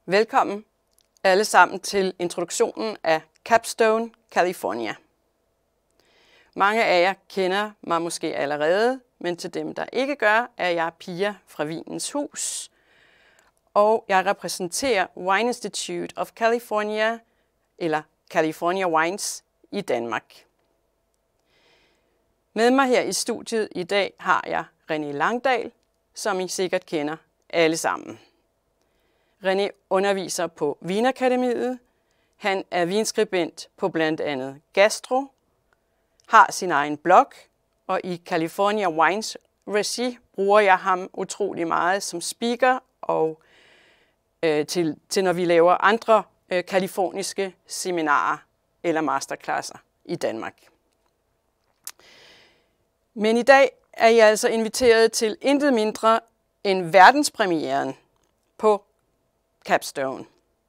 Velkommen alle sammen til introduktionen af Capstone, California. Mange af jer kender mig måske allerede, men til dem, der ikke gør, er jeg Pia fra Vinens Hus, og jeg repræsenterer Wine Institute of California, eller California Wines i Danmark. Med mig her i studiet i dag har jeg René Langdal, som I sikkert kender alle sammen. René underviser på Wine Academy. Han er vinskribent på blandt andet Gastro, har sin egen blog, og i California Wines regi bruger jeg ham utrolig meget som speaker og til når vi laver andre kaliforniske seminarer eller masterclasser i Danmark. Men i dag er jeg altså inviteret til intet mindre end verdenspremieren på Capstone.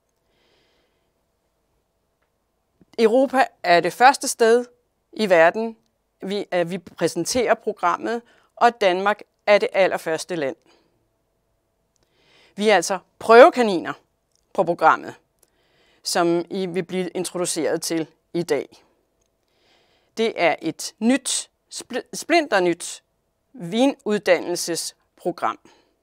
Europa er det første sted i verden, vi præsenterer programmet, og Danmark er det allerførste land. Vi er altså prøvekaniner på programmet, som I vil blive introduceret til i dag. Det er et nyt, splinternyt vinuddannelsesprogram.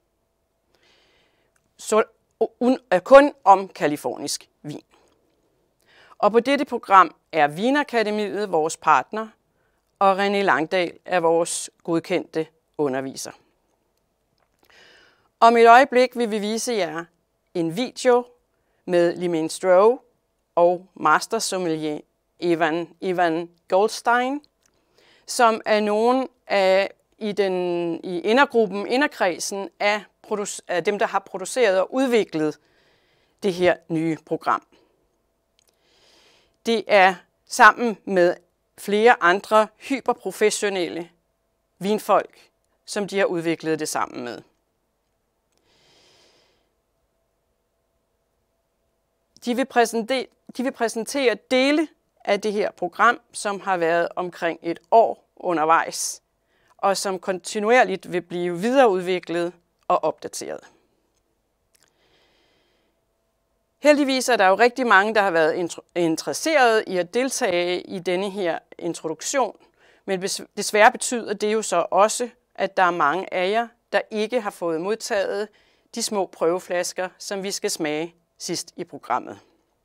Så kun om kalifornisk vin. Og på dette program er Wine Academy vores partner, og René Langdal er vores godkendte underviser. Om et øjeblik vil vi vise jer en video med Limane Stroh og master sommelier Evan Goldstein, som er nogen af i inderkredsen af dem, der har produceret og udviklet det her nye program. Det er sammen med flere andre hyperprofessionelle vinfolk, som de har udviklet det sammen med. De vil præsentere dele af det her program, som har været omkring et år undervejs, og som kontinuerligt vil blive videreudviklet og opdateret. Heldigvis er der jo rigtig mange, der har været interesseret i at deltage i denne her introduktion, men desværre betyder det jo så også, at der er mange af jer, der ikke har fået modtaget de små prøveflasker, som vi skal smage sidst i programmet.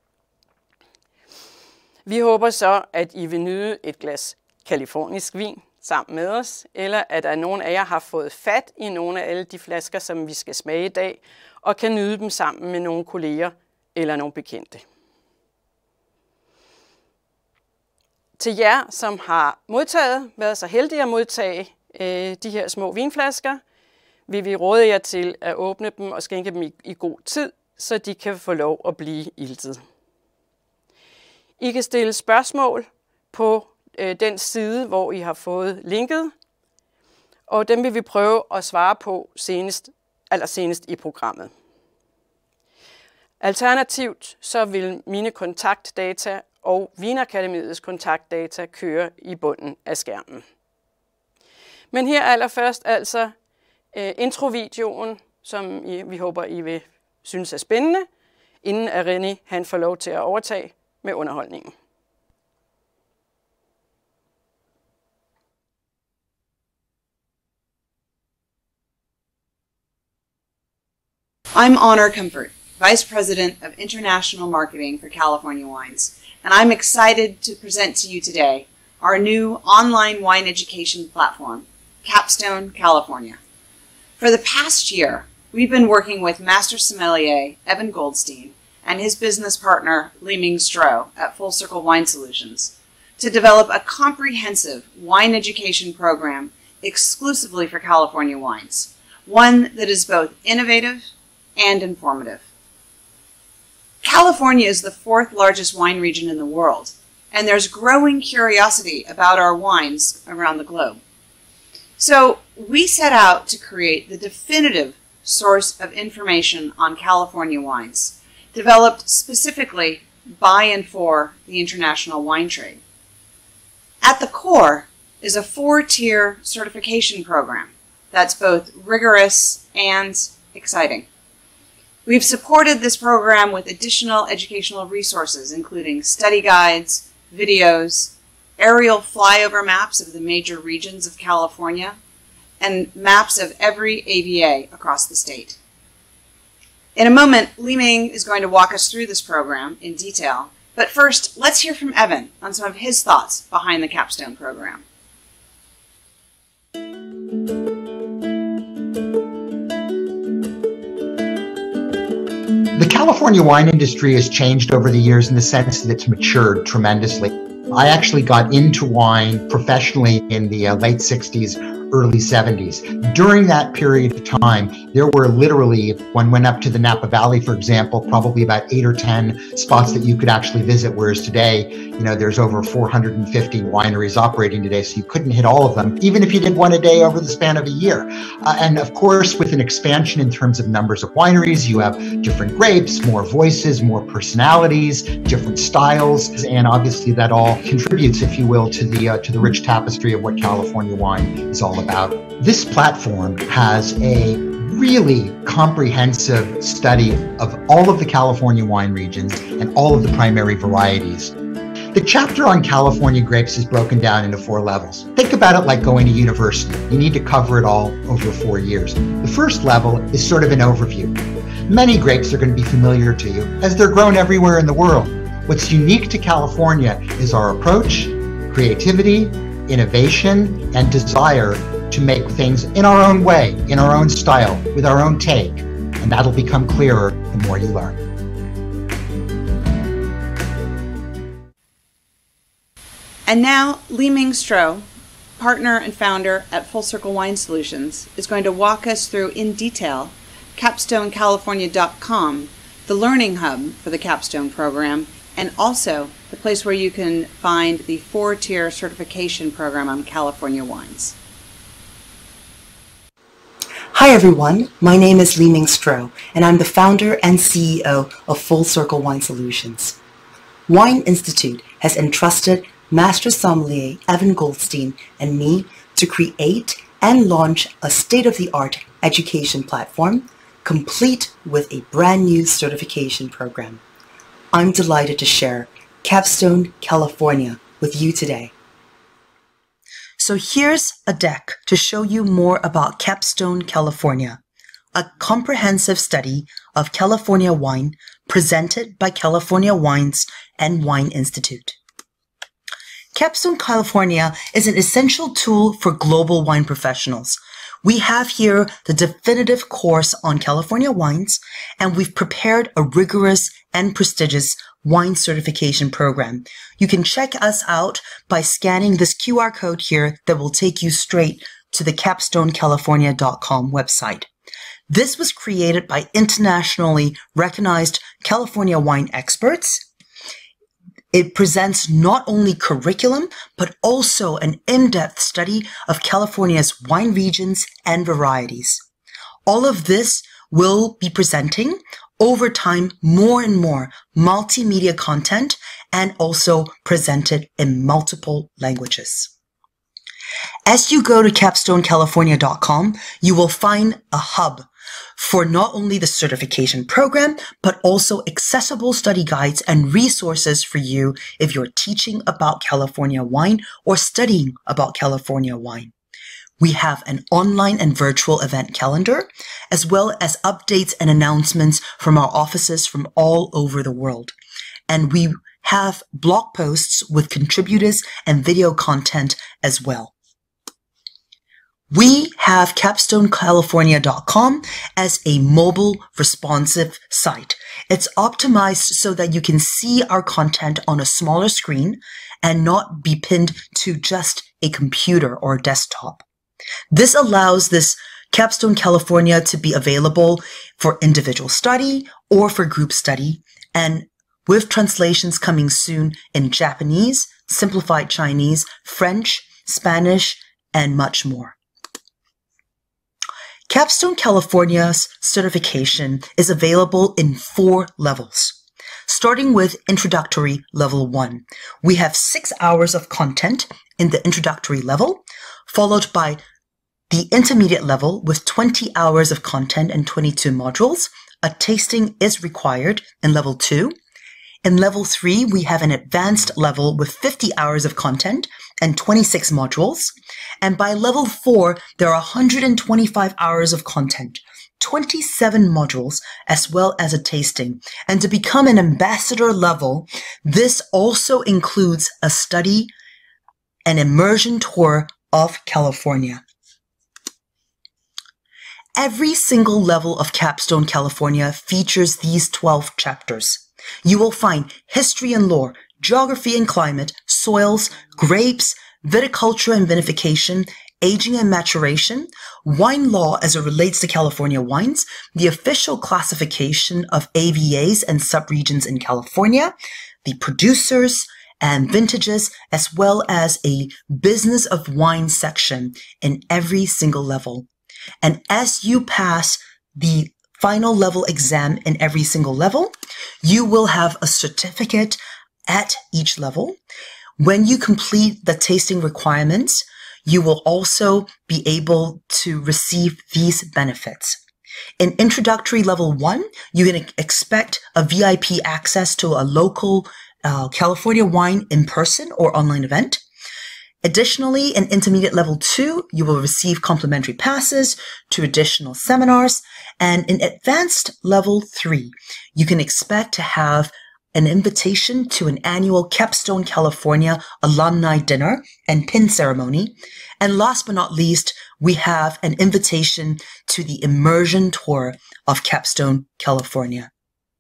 Vi håber så, at I vil nyde et glas kalifornisk vin sammen med os, eller at der er nogen af jer har fået fat i nogle af alle de flasker, som vi skal smage i dag, og kan nyde dem sammen med nogle kolleger eller nogle bekendte. Til jer, som har været så heldige at modtage de her små vinflasker, vil vi råde jer til at åbne dem og skænke dem i god tid, så de kan få lov at blive iltet. I kan stille spørgsmål på den side, hvor I har fået linket, og dem vil vi prøve at svare på allersenest i programmet. Alternativt så vil mine kontaktdata og Wine Academyets kontaktdata køre i bunden af skærmen. Men her allerførst altså introvideoen, som vi håber, I vil synes er spændende, inden at René han får lov til at overtage med underholdningen. I'm Honor Comfort, Vice President of International Marketing for California Wines, and I'm excited to present to you today our new online wine education platform, Capstone, California. For the past year, we've been working with Master Sommelier Evan Goldstein and his business partner Limane Stroh at Full Circle Wine Solutions to develop a comprehensive wine education program exclusively for California wines, one that is both innovative and informative. California is the fourth largest wine region in the world, and there's growing curiosity about our wines around the globe. So we set out to create the definitive source of information on California wines, developed specifically by and for the international wine trade. At the core is a 4-tier certification program that's both rigorous and exciting. We've supported this program with additional educational resources, including study guides, videos, aerial flyover maps of the major regions of California, and maps of every AVA across the state. In a moment, Li Ming is going to walk us through this program in detail, but first, let's hear from Evan on some of his thoughts behind the Capstone program. The California wine industry has changed over the years in the sense that it's matured tremendously. I actually got into wine professionally in the late 60s, early 70s. During that period of time, there were literally, one went up to the Napa Valley, for example, probably about 8 or 10 spots that you could actually visit, whereas today, there's over 450 wineries operating today, so you couldn't hit all of them, even if you did one a day over the span of a year. And of course, with an expansion in terms of numbers of wineries, you have different grapes, more voices, more personalities, different styles, and obviously that all contributes, if you will, to the rich tapestry of what California wine is all about. This platform has a really comprehensive study of all of the California wine regions and all of the primary varieties. The chapter on California grapes is broken down into 4 levels. Think about it like going to university. You need to cover it all over 4 years. The first level is sort of an overview. Many grapes are going to be familiar to you as they're grown everywhere in the world. What's unique to California is our approach, creativity, innovation, and desire to make things in our own way, in our own style, with our own take. And that'll become clearer the more you learn. And now, Li Ming Stroh, partner and founder at Full Circle Wine Solutions, is going to walk us through in detail CapstoneCalifornia.com, the learning hub for the Capstone program, and also the place where you can find the 4-tier certification program on California wines. Hi everyone, my name is Li Ming Stroh, and I'm the founder and CEO of Full Circle Wine Solutions. Wine Institute has entrusted Master Sommelier Evan Goldstein and me to create and launch a state-of-the-art education platform, complete with a brand new certification program. I'm delighted to share Capstone California with you today. So here's a deck to show you more about Capstone California, a comprehensive study of California wine presented by California Wines and Wine Institute. Capstone California is an essential tool for global wine professionals. We have here the definitive course on California wines, and we've prepared a rigorous and prestigious wine certification program. You can check us out by scanning this QR code here that will take you straight to the CapstoneCalifornia.com website. This was created by internationally recognized California wine experts. It presents not only curriculum, but also an in-depth study of California's wine regions and varieties. All of this will be presenting over time more and more multimedia content and also presented in multiple languages. As you go to CapstoneCalifornia.com, you will find a hub for not only the certification program, but also accessible study guides and resources for you if you're teaching about California wine or studying about California wine. We have an online and virtual event calendar, as well as updates and announcements from our offices from all over the world. And we have blog posts with contributors and video content as well. We have CapstoneCalifornia.com as a mobile responsive site. It's optimized so that you can see our content on a smaller screen and not be pinned to just a computer or a desktop. This allows this Capstone California to be available for individual study or for group study, and with translations coming soon in Japanese, simplified Chinese, French, Spanish, and much more. Capstone California's certification is available in 4 levels. Starting with Introductory Level 1, we have 6 hours of content in the introductory level, followed by the intermediate level with 20 hours of content and 22 modules, A tasting is required in level 2. In level 3, we have an advanced level with 50 hours of content and 26 modules. And by level 4, there are 125 hours of content, 27 modules, as well as a tasting. And to become an ambassador level, this also includes a study, an immersion tour of California. Every single level of Capstone California features these 12 chapters. You will find history and lore, geography and climate, soils, grapes, viticulture and vinification, aging and maturation, wine law as it relates to California wines, the official classification of AVAs and subregions in California, the producers and vintages, as well as a business of wine section in every single level. And as you pass the final level exam in every single level, you will have a certificate at each level. When you complete the tasting requirements, you will also be able to receive these benefits. In introductory level 1, you can expect a VIP access to a local California wine in person or online event. Additionally, in intermediate level 2, you will receive complimentary passes to additional seminars. And in advanced level 3, you can expect to have an invitation to an annual Capstone California alumni dinner and pin ceremony. And last but not least, we have an invitation to the immersion tour of Capstone California.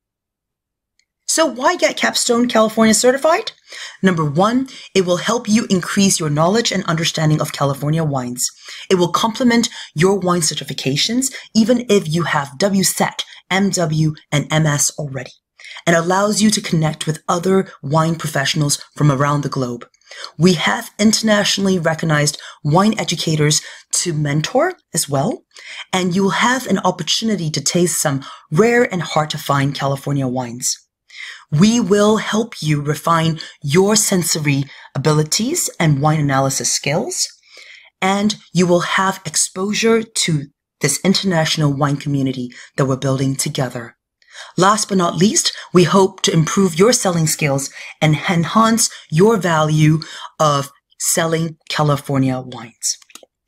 So why get Capstone California certified? Number 1, it will help you increase your knowledge and understanding of California wines. It will complement your wine certifications, even if you have WSET, MW, and MS already, and allows you to connect with other wine professionals from around the globe. We have internationally recognized wine educators to mentor as well, and you will have an opportunity to taste some rare and hard to find California wines. We will help you refine your sensory abilities and wine analysis skills, and you will have exposure to this international wine community that we're building together. Last but not least, we hope to improve your selling skills and enhance your value of selling California wines.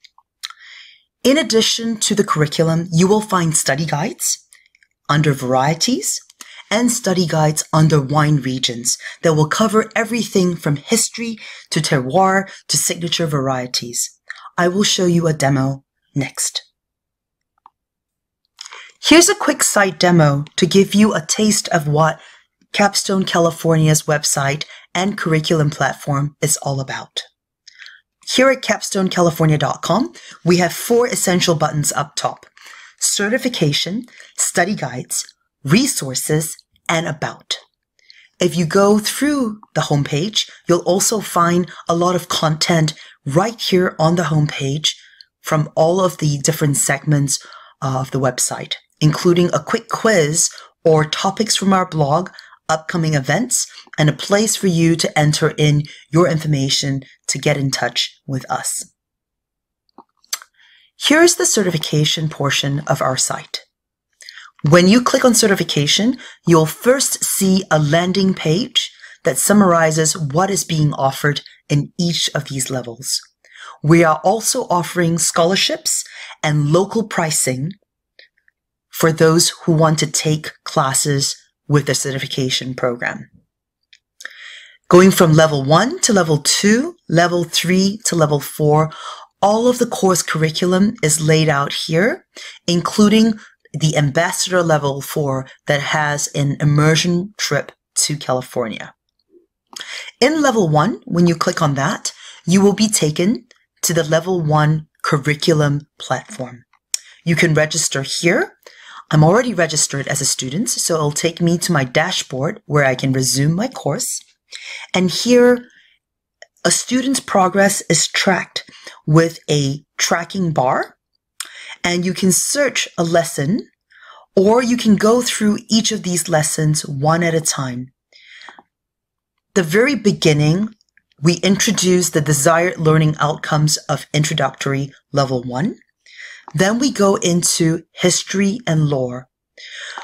In addition to the curriculum, you will find study guides under varieties and study guides under wine regions that will cover everything from history to terroir to signature varieties. I will show you a demo next. Here's a quick site demo to give you a taste of what Capstone California's website and curriculum platform is all about. Here at capstonecalifornia.com, we have 4 essential buttons up top: certification, study guides, resources, and about. If you go through the homepage, you'll also find a lot of content right here on the homepage from all of the different segments of the website, including a quick quiz or topics from our blog, upcoming events, and a place for you to enter in your information to get in touch with us. Here's the certification portion of our site. When you click on certification, you'll first see a landing page that summarizes what is being offered in each of these levels. We are also offering scholarships and local pricing for those who want to take classes with the certification program. Going from level 1 to level 2, level 3 to level 4, all of the course curriculum is laid out here, including the Ambassador Level 4 that has an immersion trip to California. In Level 1, when you click on that, you will be taken to the Level 1 curriculum platform. You can register here. I'm already registered as a student, so it'll take me to my dashboard where I can resume my course. And here, a student's progress is tracked with a tracking bar. And you can search a lesson, or you can go through each of these lessons one at a time. The very beginning, we introduce the desired learning outcomes of introductory level 1. Then we go into history and lore.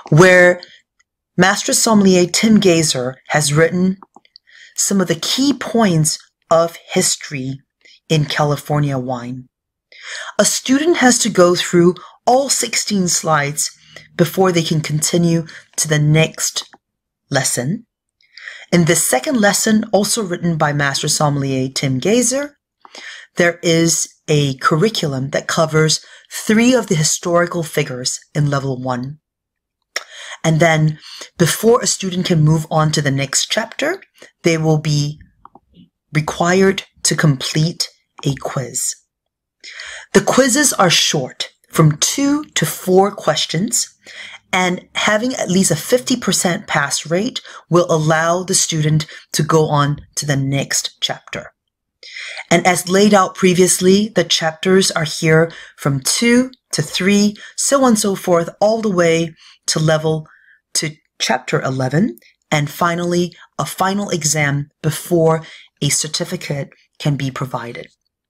where Master Sommelier Tim Gazer has written some of the key points of history in California wine. A student has to go through all 16 slides before they can continue to the next lesson. In the second lesson, also written by Master Sommelier Tim Gazer, there is a curriculum that covers 3 of the historical figures in level 1. And then before a student can move on to the next chapter, they will be required to complete a quiz. The quizzes are short, from 2 to 4 questions, and having at least a 50% pass rate will allow the student to go on to the next chapter. And as laid out previously, the chapters are here from 2 to 3, so on and so forth, all the way to chapter 11, and finally, a final exam before a certificate can be provided.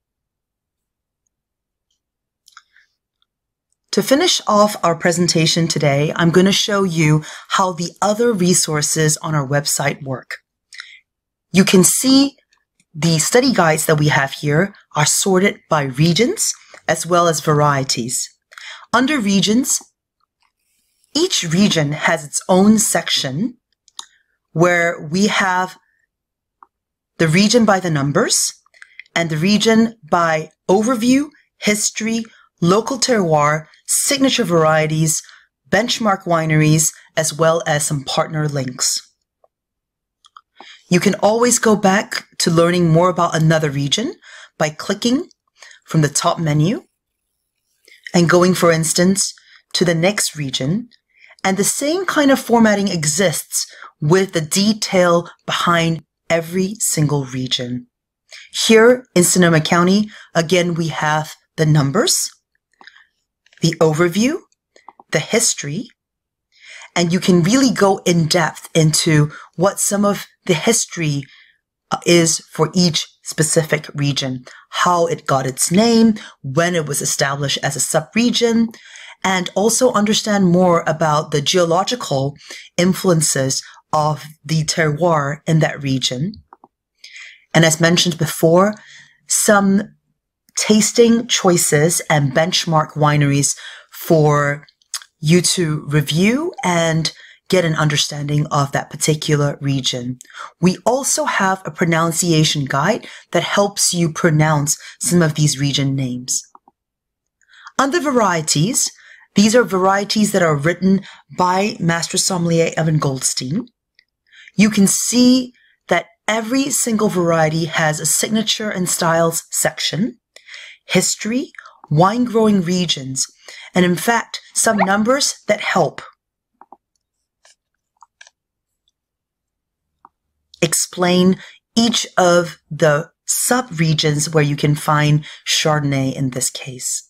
To finish off our presentation today, I'm going to show you how the other resources on our website work. You can see the study guides that we have here are sorted by regions as well as varieties. Under regions, each region has its own section where we have the region by the numbers and the region by overview, history, local terroir, signature varieties, benchmark wineries, as well as some partner links. You can always go back to learning more about another region by clicking from the top menu and going, for instance, to the next region. And the same kind of formatting exists with the detail behind every single region. Here in Sonoma County, again, we have the numbers, the overview, the history, and you can really go in depth into what some of the history is for each specific region, how it got its name, when it was established as a sub-region, and also understand more about the geological influences of the terroir in that region. And as mentioned before, some tasting choices and benchmark wineries for you to review and get an understanding of that particular region. We also have a pronunciation guide that helps you pronounce some of these region names. Under varieties, these are varieties that are written by Master Sommelier Evan Goldstein. You can see that every single variety has a signature and styles section, history, wine growing regions, and in fact, some numbers that help explain each of the sub-regions where you can find Chardonnay in this case.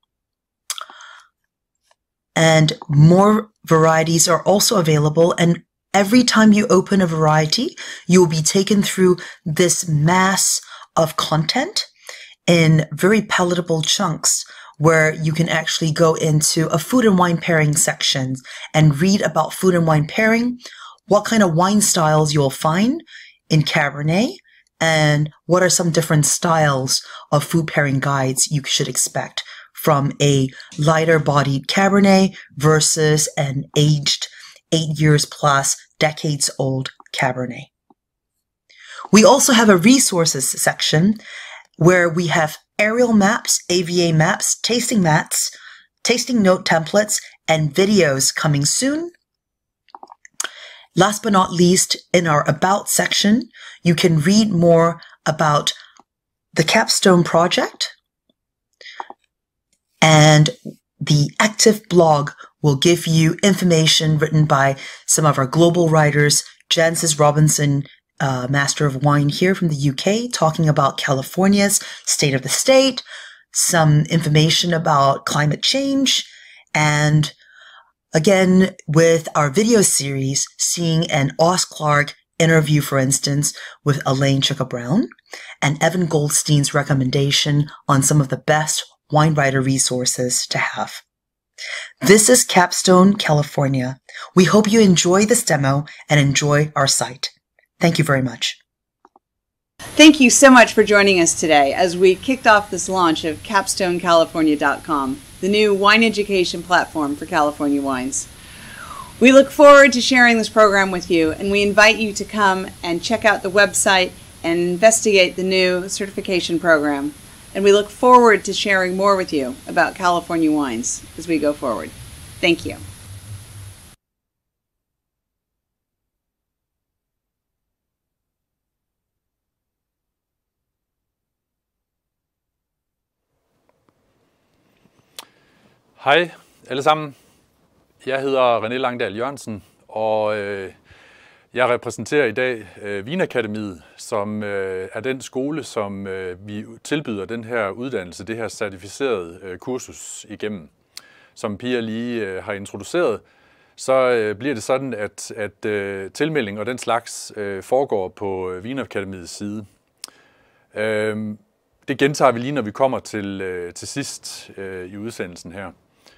And more varieties are also available, and every time you open a variety, you will be taken through this mass of content in very palatable chunks where you can actually go into a food and wine pairing section and read about food and wine pairing, what kind of wine styles you'll find in Cabernet, and what are some different styles of food pairing guides you should expect from a lighter bodied Cabernet versus an aged 8 years plus, decades old Cabernet. We also have a resources section where we have aerial maps, AVA maps, tasting mats, tasting note templates, and videos coming soon. Last but not least, in our About section, you can read more about the Capstone project, and the active blog will give you information written by some of our global writers, Jancis Robinson, Master of Wine here from the UK, talking about California's state of the state, some information about climate change, and again, with our video series, seeing an Os Clark interview, for instance, with Elaine Chicka-Brown, and Evan Goldstein's recommendation on some of the best wine writer resources to have. This is Capstone, California. We hope you enjoy this demo and enjoy our site. Thank you very much. Thank you so much for joining us today as we kicked off this launch of CapstoneCalifornia.com, the new wine education platform for California wines. We look forward to sharing this program with you, and we invite you to come and check out the website and investigate the new certification program. And we look forward to sharing more with you about California wines as we go forward. Thank you. Hej alle sammen. Jeg hedder René Langdal Jørgensen, og jeg repræsenterer i dag Wine Academy, som er den skole, som vi tilbyder den her uddannelse, det her certificerede kursus igennem. Som Pia lige har introduceret, så bliver det sådan, at tilmelding og den slags foregår på Wine Academys side. Det gentager vi lige, når vi kommer til sidst i udsendelsen her.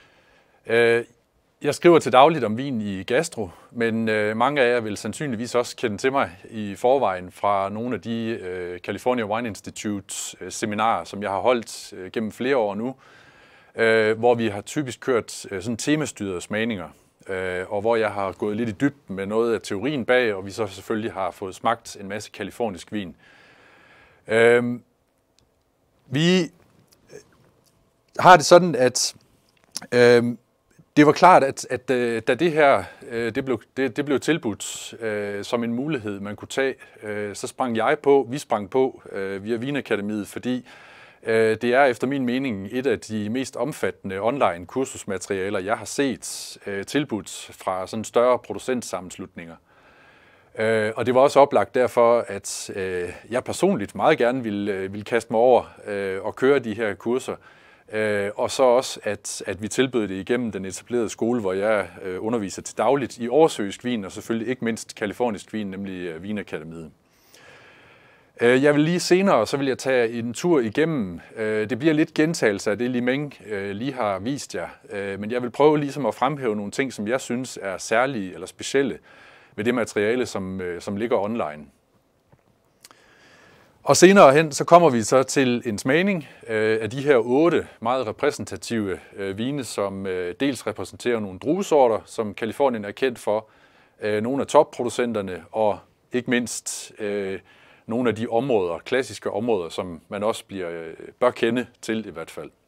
Jeg skriver til dagligt om vin i gastro, men mange af jer vil sandsynligvis også kende til mig i forvejen fra nogle af de California Wine Institute seminarer, som jeg har holdt gennem flere år nu, hvor vi har typisk kørt sådan temastyrede smagninger, og hvor jeg har gået lidt i dybden med noget af teorien bag, og vi så selvfølgelig har fået smagt en masse kalifornisk vin. Vi har det sådan, at det var klart, at da det her det blev tilbudt som en mulighed, man kunne tage, så vi sprang på via Wine Academiet, fordi det er efter min mening et af de mest omfattende online kursusmaterialer, jeg har set tilbudt fra sådan større producentsammenslutninger. Og det var også oplagt derfor, at jeg personligt meget gerne ville kaste mig over og køre de her kurser. Og så også, at vi tilbød det igennem den etablerede skole, hvor jeg underviser til dagligt i oversøisk vin, og selvfølgelig ikke mindst kalifornisk vin, nemlig Wine Academiet. Jeg vil lige senere, så vil jeg tage en tur igennem. Det bliver lidt gentagelse af det, Limeng lige har vist jer, men jeg vil prøve ligesom at fremhæve nogle ting, som jeg synes er særlige eller specielle ved det materiale, som ligger online. Og senere hen, så kommer vi så til en smagning af de her 8 meget repræsentative vine, som dels repræsenterer nogle druesorter, som Californien er kendt for, nogle af topproducenterne, og ikke mindst nogle af de områder, klassiske områder, som man også bør kende til i hvert fald.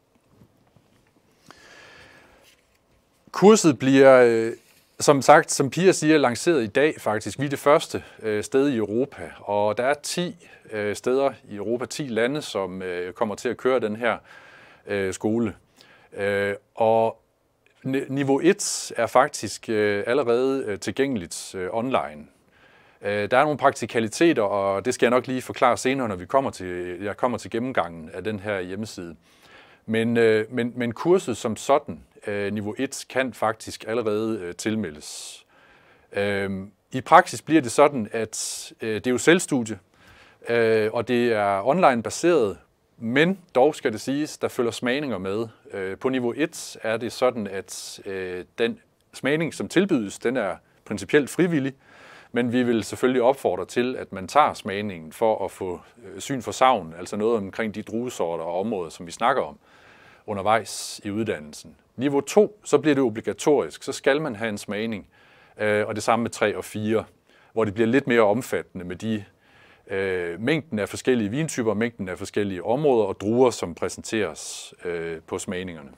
Kurset bliver, som sagt, som Pia siger, lanceret i dag faktisk. Vi er det første sted i Europa, og der er 10 steder i Europa, 10 lande, som kommer til at køre den her skole. Og niveau 1 er faktisk allerede tilgængeligt online. Der er nogle praktikaliteter, og det skal jeg nok lige forklare senere, når jeg kommer til gennemgangen af den her hjemmeside. Men kurset som sådan, niveau 1, kan faktisk allerede tilmeldes. I praksis bliver det sådan, at det er jo selvstudie, og det er online baseret, men dog skal det siges, der følger smagninger med. På niveau 1 er det sådan, at den smagning, som tilbydes, den er principielt frivillig, men vi vil selvfølgelig opfordre til, at man tager smagningen for at få syn for savn, altså noget omkring de druesorter og områder, som vi snakker om undervejs i uddannelsen. Niveau 2, så bliver det obligatorisk, så skal man have en smagning, og det samme med 3 og 4, hvor det bliver lidt mere omfattende med de mængden af forskellige vintyper, mængden af forskellige områder og druer, som præsenteres på smagningerne.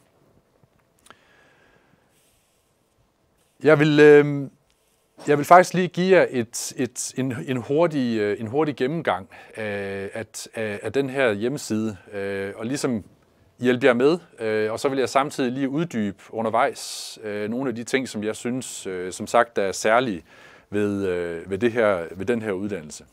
Jeg vil faktisk lige give jer en hurtig gennemgang af den her hjemmeside, og ligesom hjælpe jer med, og så vil jeg samtidig lige uddybe undervejs nogle af de ting, som jeg synes, som sagt, der er særlige ved den her uddannelse.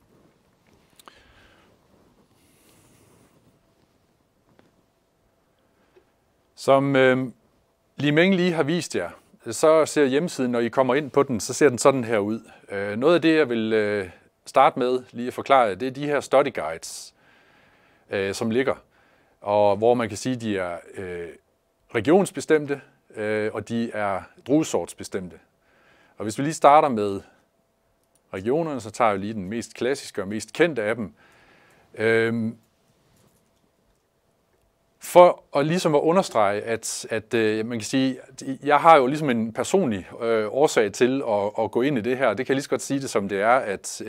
Som Limeng lige har vist jer, så ser hjemmesiden, når I kommer ind på den, så ser den sådan her ud. Noget af det, jeg vil starte med lige at forklare, det er de her study guides, som ligger, og hvor man kan sige, de er regionsbestemte, og de er druesortsbestemte. Og hvis vi lige starter med regionerne, så tager jeg lige den mest klassiske og mest kendte af dem. For at ligesom at understrege, at man kan sige, at jeg har jo ligesom en personlig årsag til at gå ind i det her. Det kan jeg lige så godt sige det, som det er, at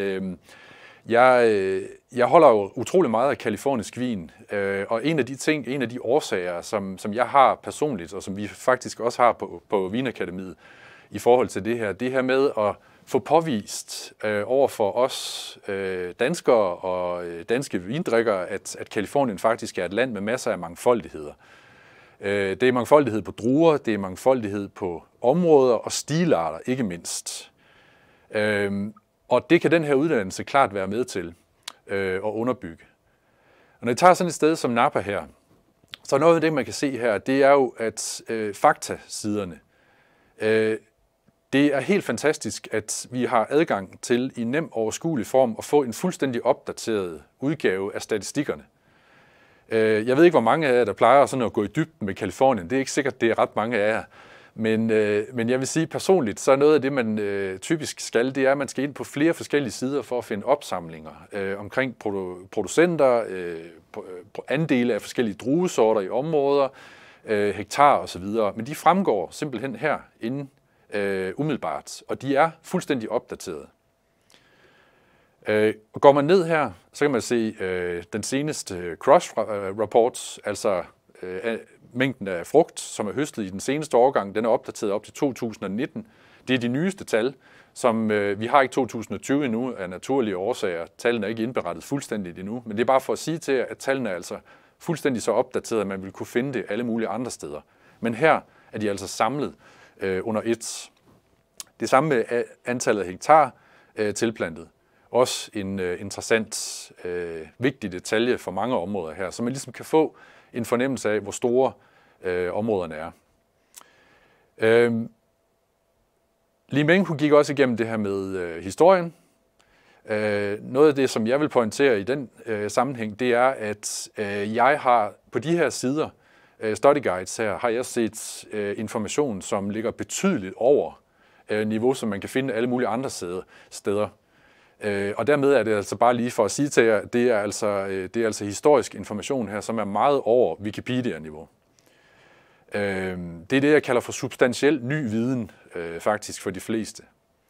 jeg holder jo utrolig meget af kalifornisk vin, og en af de årsager, som jeg har personligt, og som vi faktisk også har på Wine Academiet i forhold til det her med at få påvist over for os danskere og danske vindrikkere, at Californien faktisk er et land med masser af mangfoldigheder. Det er mangfoldighed på druer, det er mangfoldighed på områder og stilarter, ikke mindst. Og det kan den her uddannelse klart være med til at underbygge. Og når jeg tager sådan et sted som Napa her, så noget af det, man kan se her, det er jo, at faktasiderne, det er helt fantastisk, at vi har adgang til i nem overskuelig form at få en fuldstændig opdateret udgave af statistikkerne. Jeg ved ikke, hvor mange af jer, der plejer sådan at gå i dybden med Californien. Det er ikke sikkert, det er ret mange af jer. Men jeg vil sige personligt, så er noget af det, man typisk skal, det er, at man skal ind på flere forskellige sider for at finde opsamlinger omkring producenter, andele af forskellige druesorter i områder, hektar osv. Men de fremgår simpelthen her inden umiddelbart, og de er fuldstændig opdaterede. Går man ned her, så kan man se den seneste cross-reports, altså mængden af frugt, som er høstet i den seneste årgang, den er opdateret op til 2019. Det er de nyeste tal, som vi har ikke 2020 endnu af naturlige årsager. Tallene er ikke indberettet fuldstændigt endnu, men det er bare for at sige til jer, at tallene er altså fuldstændig så opdateret, at man vil kunne finde det alle mulige andre steder. Men her er de altså samlet under et. Det samme med antallet af hektar tilplantet. Også en interessant, vigtig detalje for mange områder her, så man ligesom kan få en fornemmelse af, hvor store områderne er. Li Meng gik også igennem det her med historien. Noget af det, som jeg vil pointere i den sammenhæng, det er, at jeg har på de her sider, study guides her, har jeg set information, som ligger betydeligt over niveau, som man kan finde alle mulige andre steder. Og dermed er det altså bare lige for at sige til jer, det er altså historisk information her, som er meget over Wikipedia-niveau. Det er det, jeg kalder for substantiel ny viden, faktisk for de fleste.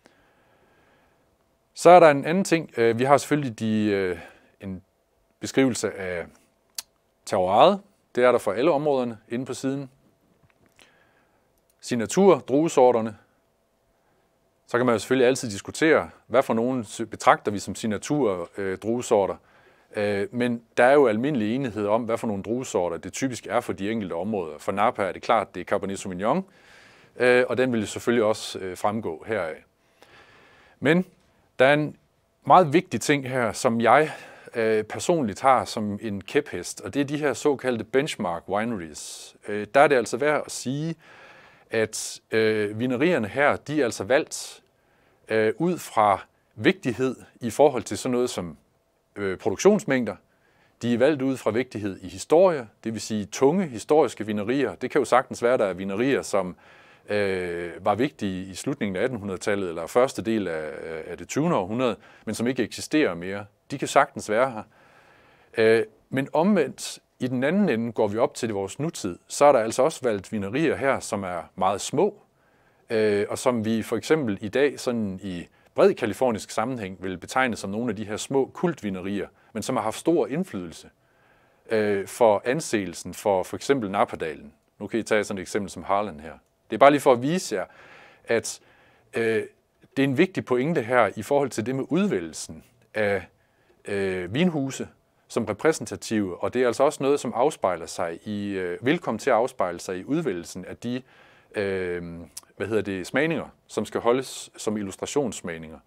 Så er der en anden ting. Vi har selvfølgelig en beskrivelse af terroiret. Det er der for alle områderne inde på siden. Signatur, druesorterne. Så kan man jo selvfølgelig altid diskutere, hvad for nogen betragter vi som signatur druesorter. Men der er jo almindelig enighed om, hvad for nogle druesorter det typisk er for de enkelte områder. For Napa er det klart, det er Cabernet Sauvignon, og den vil selvfølgelig også fremgå heraf. Men der er en meget vigtig ting her, som jeg personligt har som en kæphest, og det er de her såkaldte benchmark wineries. Der er det altså værd at sige, at vinerierne her, de er altså valgt ud fra vigtighed i forhold til sådan noget som produktionsmængder. De er valgt ud fra vigtighed i historie, det vil sige tunge historiske vinerier. Det kan jo sagtens være, der er vinerier, som var vigtige i slutningen af 1800-tallet eller første del af det 20. århundrede, men som ikke eksisterer mere. De kan sagtens være her. Men omvendt, i den anden ende går vi op til vores nutid, så er der altså også valgt vinerier her, som er meget små, og som vi for eksempel i dag sådan i bred kalifornisk sammenhæng vil betegne som nogle af de her små kultvinerier, men som har haft stor indflydelse for anseelsen for eksempel Napa-dalen. Nu kan I tage sådan et eksempel som Harlan her. Det er bare lige for at vise jer, at det er en vigtig pointe her i forhold til det med udvælgelsen af vinhuse som repræsentative, og det er altså også noget, som afspejler sig vil komme til at afspejle sig i udvælgelsen af de smagninger, som skal holdes som illustrationssmagninger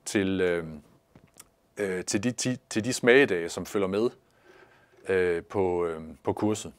til de smagedage, som følger med på kurset.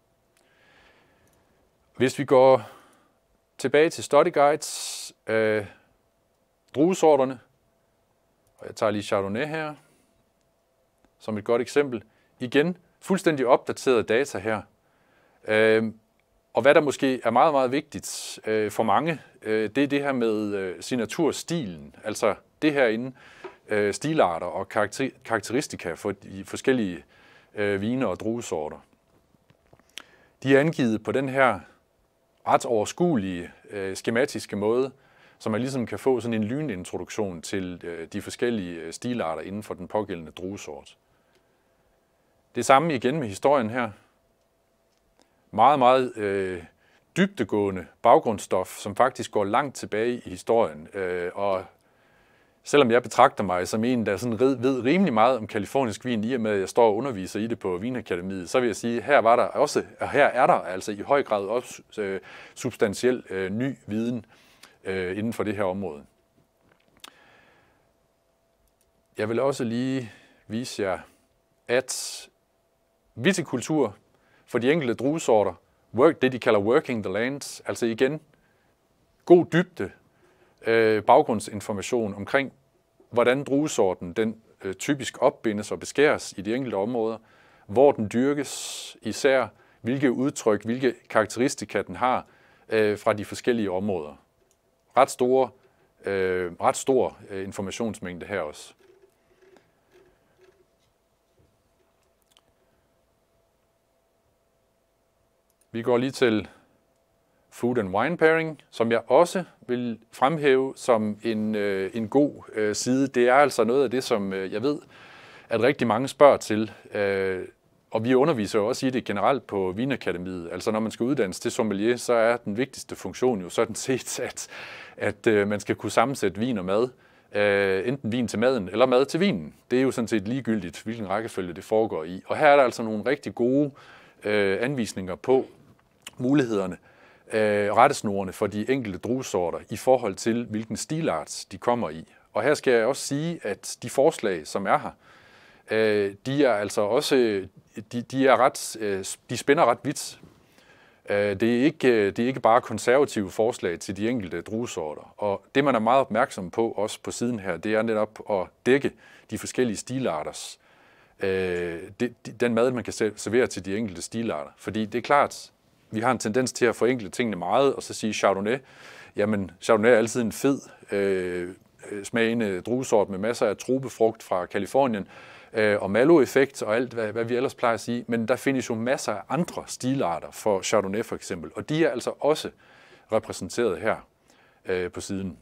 Hvis vi går tilbage til study guides, druesorterne, og jeg tager lige Chardonnay her, som et godt eksempel. Igen, fuldstændig opdaterede data her. Og hvad der måske er meget, meget vigtigt for mange, det er det her med signaturstilen. Altså det herinde, stilarter og karakteristika for de forskellige vine og druesorter. De er angivet på den her ret overskuelige, skematiske måde, så man ligesom kan få sådan en lynintroduktion til de forskellige stilarter inden for den pågældende druesort. Det samme igen med historien her. Meget, meget dybdegående baggrundsstof, som faktisk går langt tilbage i historien. Og selvom jeg betragter mig som en, der sådan ved rimelig meget om kalifornisk vin, i og med at jeg står og underviser i det på Vinakademiet, så vil jeg sige, at her var der også, og her er der altså i høj grad også substantiel ny viden inden for det her område. Jeg vil også lige vise jer, at vitikultur for de enkelte druesorter, det de kalder working the lands, altså igen god dybde, baggrundsinformation omkring, hvordan druesorten den typisk opbindes og beskæres i de enkelte områder, hvor den dyrkes især, hvilke udtryk, hvilke karakteristika den har fra de forskellige områder. Ret stor informationsmængde her også. Vi går lige til food and wine pairing, som jeg også vil fremhæve som en god side. Det er altså noget af det, som jeg ved, at rigtig mange spørger til. Og vi underviser jo også i det generelt på Vinakademiet. Altså når man skal uddannes til sommelier, så er den vigtigste funktion jo sådan set, at man skal kunne sammensætte vin og mad. Enten vin til maden eller mad til vinen. Det er jo sådan set ligegyldigt, hvilken rækkefølge det foregår i. Og her er der altså nogle rigtig gode anvisninger på mulighederne, rettesnorene for de enkelte druesorter i forhold til, hvilken stilart de kommer i. Og her skal jeg også sige, at de forslag, som er her, de er altså også, de spænder ret vidt. Det er ikke bare konservative forslag til de enkelte druesorter. Og det, man er meget opmærksom på, også på siden her, det er netop at dække de forskellige stilarters, den mad, man kan servere til de enkelte stilarter. Fordi det er klart, vi har en tendens til at forenkle tingene meget, og så sige Chardonnay. Jamen, Chardonnay er altid en fed, smagende druesort med masser af trubefrugt fra Californien, og Malo-effekt og alt, hvad vi ellers plejer at sige. Men der findes jo masser af andre stilarter for Chardonnay for eksempel, og de er altså også repræsenteret her på siden.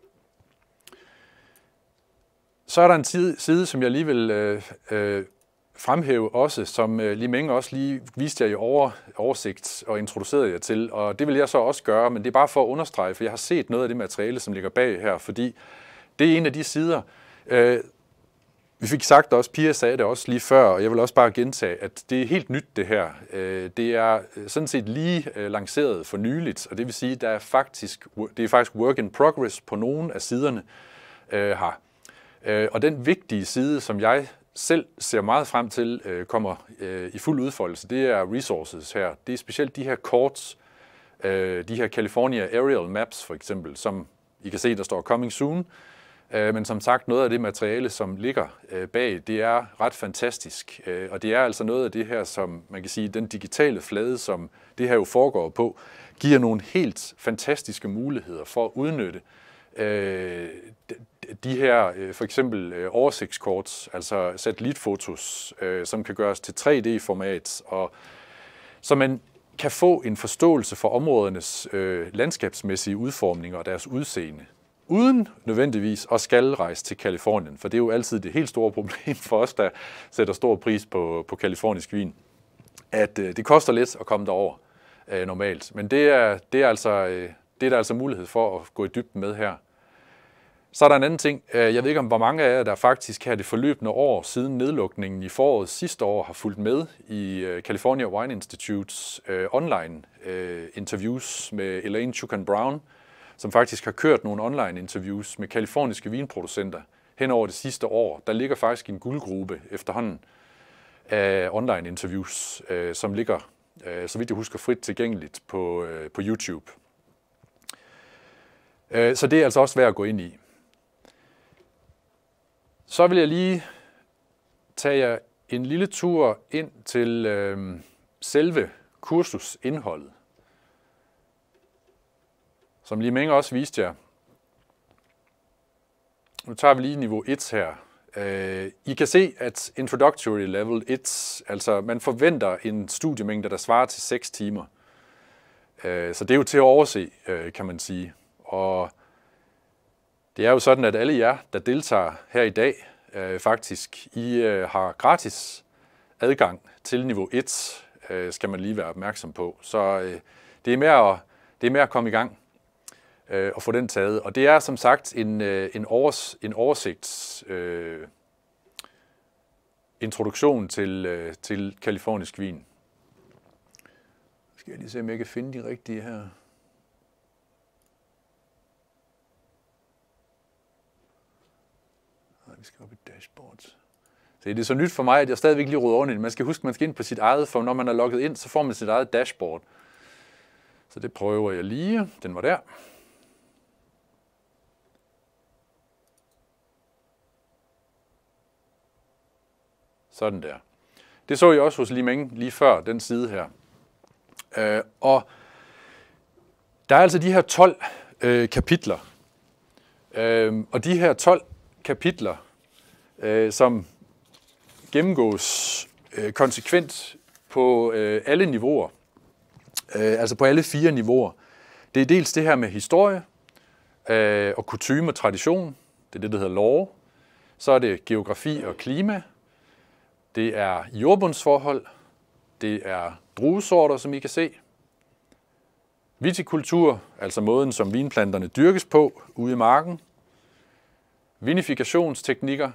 Så er der en side, som jeg lige vil fremhæve også, som Li Meng også lige viste jer i oversigt og introducerede jer til, og det vil jeg så også gøre, men det er bare for at understrege, for jeg har set noget af det materiale, som ligger bag her, fordi det er en af de sider. Vi fik sagt også, Pia sagde det også lige før, og jeg vil også bare gentage, at det er helt nyt det her. Det er sådan set lige lanceret for nyligt, og det vil sige, at det er faktisk work in progress på nogle af siderne her. Og den vigtige side, som jeg selv ser meget frem til, kommer i fuld udfoldelse, det er resources her. Det er specielt de her korts, de her California Aerial Maps for eksempel, som I kan se, der står coming soon. Men som sagt, noget af det materiale, som ligger bag, det er ret fantastisk. Og det er altså noget af det her, som man kan sige, den digitale flade, som det her jo foregår på, giver nogle helt fantastiske muligheder for at udnytte de her for eksempel oversigtskort, altså satellitfotos, som kan gøres til 3D-format, og så man kan få en forståelse for områdernes landskabsmæssige udformning og deres udseende, uden nødvendigvis at skal rejse til Californien, for det er jo altid det helt store problem for os, der sætter stor pris på kalifornisk vin, at det koster lidt at komme derover normalt, men det er der altså mulighed for at gå i dybden med her. Så er der en anden ting. Jeg ved ikke, hvor mange af jer, der faktisk her det forløbende år siden nedlukningen i foråret sidste år, har fulgt med i California Wine Institutes online interviews med Elaine Chukan-Brown, som faktisk har kørt nogle online interviews med kaliforniske vinproducenter hen over det sidste år. Der ligger faktisk en guldgruppe efterhånden af online interviews, som ligger, så vidt jeg husker, frit tilgængeligt på YouTube. Så det er altså også værd at gå ind i. Så vil jeg lige tage jer en lille tur ind til selve kursusindholdet. som Li Ming også viste jer. Nu tager vi lige niveau 1 her. I kan se, at Introductory Level 1, altså man forventer en studiemængde, der svarer til 6 timer. Så det er jo til at overse, kan man sige. Og det er jo sådan, at alle jer, der deltager her i dag, faktisk, I har gratis adgang til niveau 1, skal man lige være opmærksom på. Så det er med at komme i gang og få den taget. Og det er som sagt en oversigts introduktion til californisk vin. Skal jeg lige se, om jeg kan finde de rigtige her. Nej, vi skal op i dashboards. Så det er så nyt for mig, at jeg stadigvæk lige roder ordentligt. Man skal huske, at man skal ind på sit eget, for når man er logget ind, så får man sit eget dashboard. Så det prøver jeg lige. Den var der. Sådan der. Det så jeg også hos Li Ming lige før, den side her. Og der er altså de her 12 kapitler. Og de her 12 kapitler, som gennemgås konsekvent på alle niveauer, altså på alle 4 niveauer. Det er dels det her med historie og kutyme og tradition, det er det, der hedder lore. Så er det geografi og klima, det er jordbundsforhold, det er druesorter, som I kan se. Vitikultur, altså måden, som vinplanterne dyrkes på ude i marken. Vinifikationsteknikker.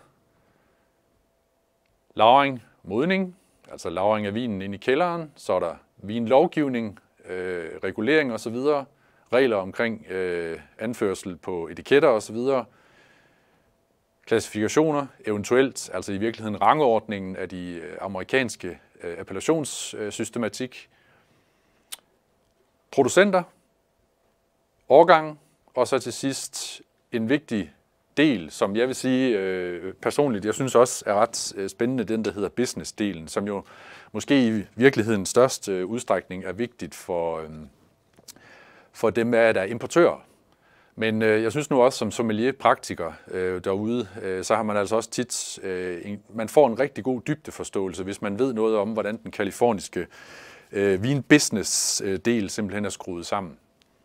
Lagring, modning, altså lagring af vinen ind i kælderen. Så er der vinlovgivning, regulering osv. Regler omkring anførsel på etiketter osv. Klassifikationer, eventuelt, altså i virkeligheden rangordningen af de amerikanske appellationssystematik. Producenter, årgang, og så til sidst en vigtig del, som jeg vil sige personligt, jeg synes også er ret spændende, den der hedder business-delen, som jo måske i virkeligheden størst udstrækning er vigtigt for dem, der er importører. Men jeg synes nu også som sommelier-praktiker derude, så har man altså også tit, man får en rigtig god dybdeforståelse, hvis man ved noget om, hvordan den kaliforniske vin-business-del simpelthen er skruet sammen.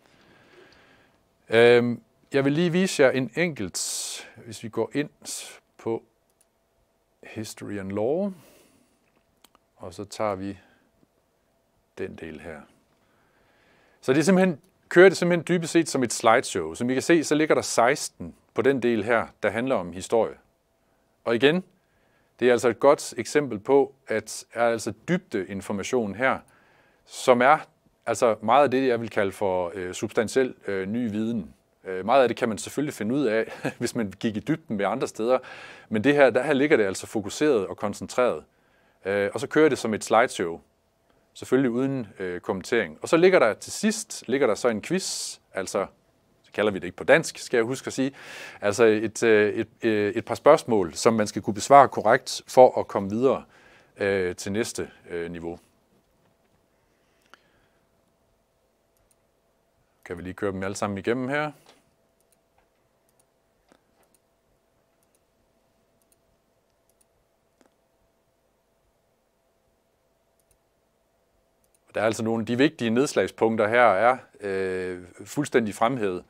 Jeg vil lige vise jer en enkelt, hvis vi går ind på History and Law, og så tager vi den del her. Så det er simpelthen, kører det simpelthen dybest set som et slideshow. Som I kan se, så ligger der 16 på den del her, der handler om historie. Og igen, det er altså et godt eksempel på, at er altså dybdeinformation her, som er altså meget af det, jeg vil kalde for substantiel ny viden. Meget af det kan man selvfølgelig finde ud af, hvis man gik i dybden med andre steder. Men det her, der ligger det altså fokuseret og koncentreret. Og så kører det som et slideshow. Selvfølgelig uden kommentering. Og så ligger der til sidst så en quiz, altså så kalder vi det ikke på dansk, skal jeg huske at sige, altså et par spørgsmål, som man skal kunne besvare korrekt for at komme videre til næste niveau. Kan vi lige køre dem alle sammen igennem her? Der er altså nogle af de vigtige nedslagspunkter her er fuldstændig fremhævet.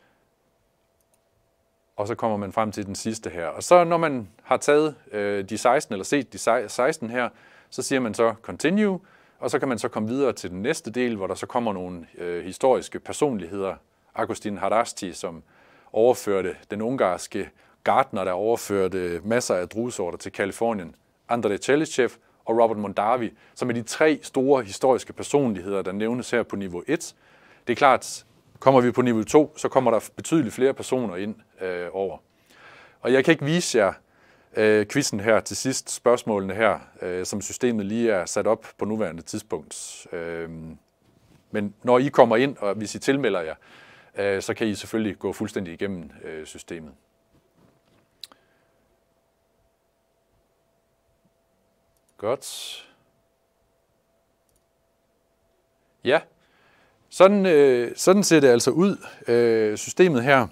Og så kommer man frem til den sidste her. Og så når man har taget de 16 eller set de 16 her, så siger man så continue, og så kan man så komme videre til den næste del, hvor der så kommer nogle historiske personligheder. Agustin Haraszti, som overførte den ungarske gartner, der overførte masser af druesorter til Kalifornien. Andrei Celicev og Robert Mondavi, som er de 3 store historiske personligheder, der nævnes her på niveau 1. Det er klart, kommer vi på niveau 2, så kommer der betydeligt flere personer ind over. Og jeg kan ikke vise jer quizzen her til sidst, spørgsmålene her, som systemet lige er sat op på nuværende tidspunkt. Men når I kommer ind, og hvis I tilmelder jer, så kan I selvfølgelig gå fuldstændig igennem systemet. Godt. Ja, Sådan ser det altså ud, systemet her.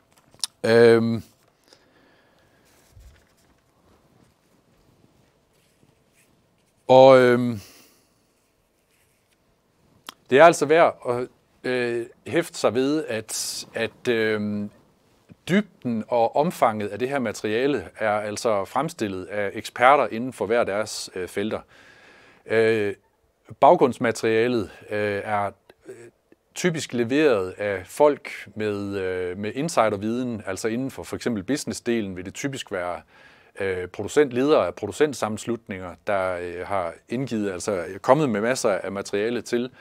Det er altså værd at hæfte sig ved, at dybden og omfanget af det her materiale er altså fremstillet af eksperter inden for hver deres felter. Baggrundsmaterialet er typisk leveret af folk med insiderviden, altså inden for eksempel businessdelen vil det typisk være ledere af producentsammenslutninger, der har indgivet, altså kommet med masser af materiale til.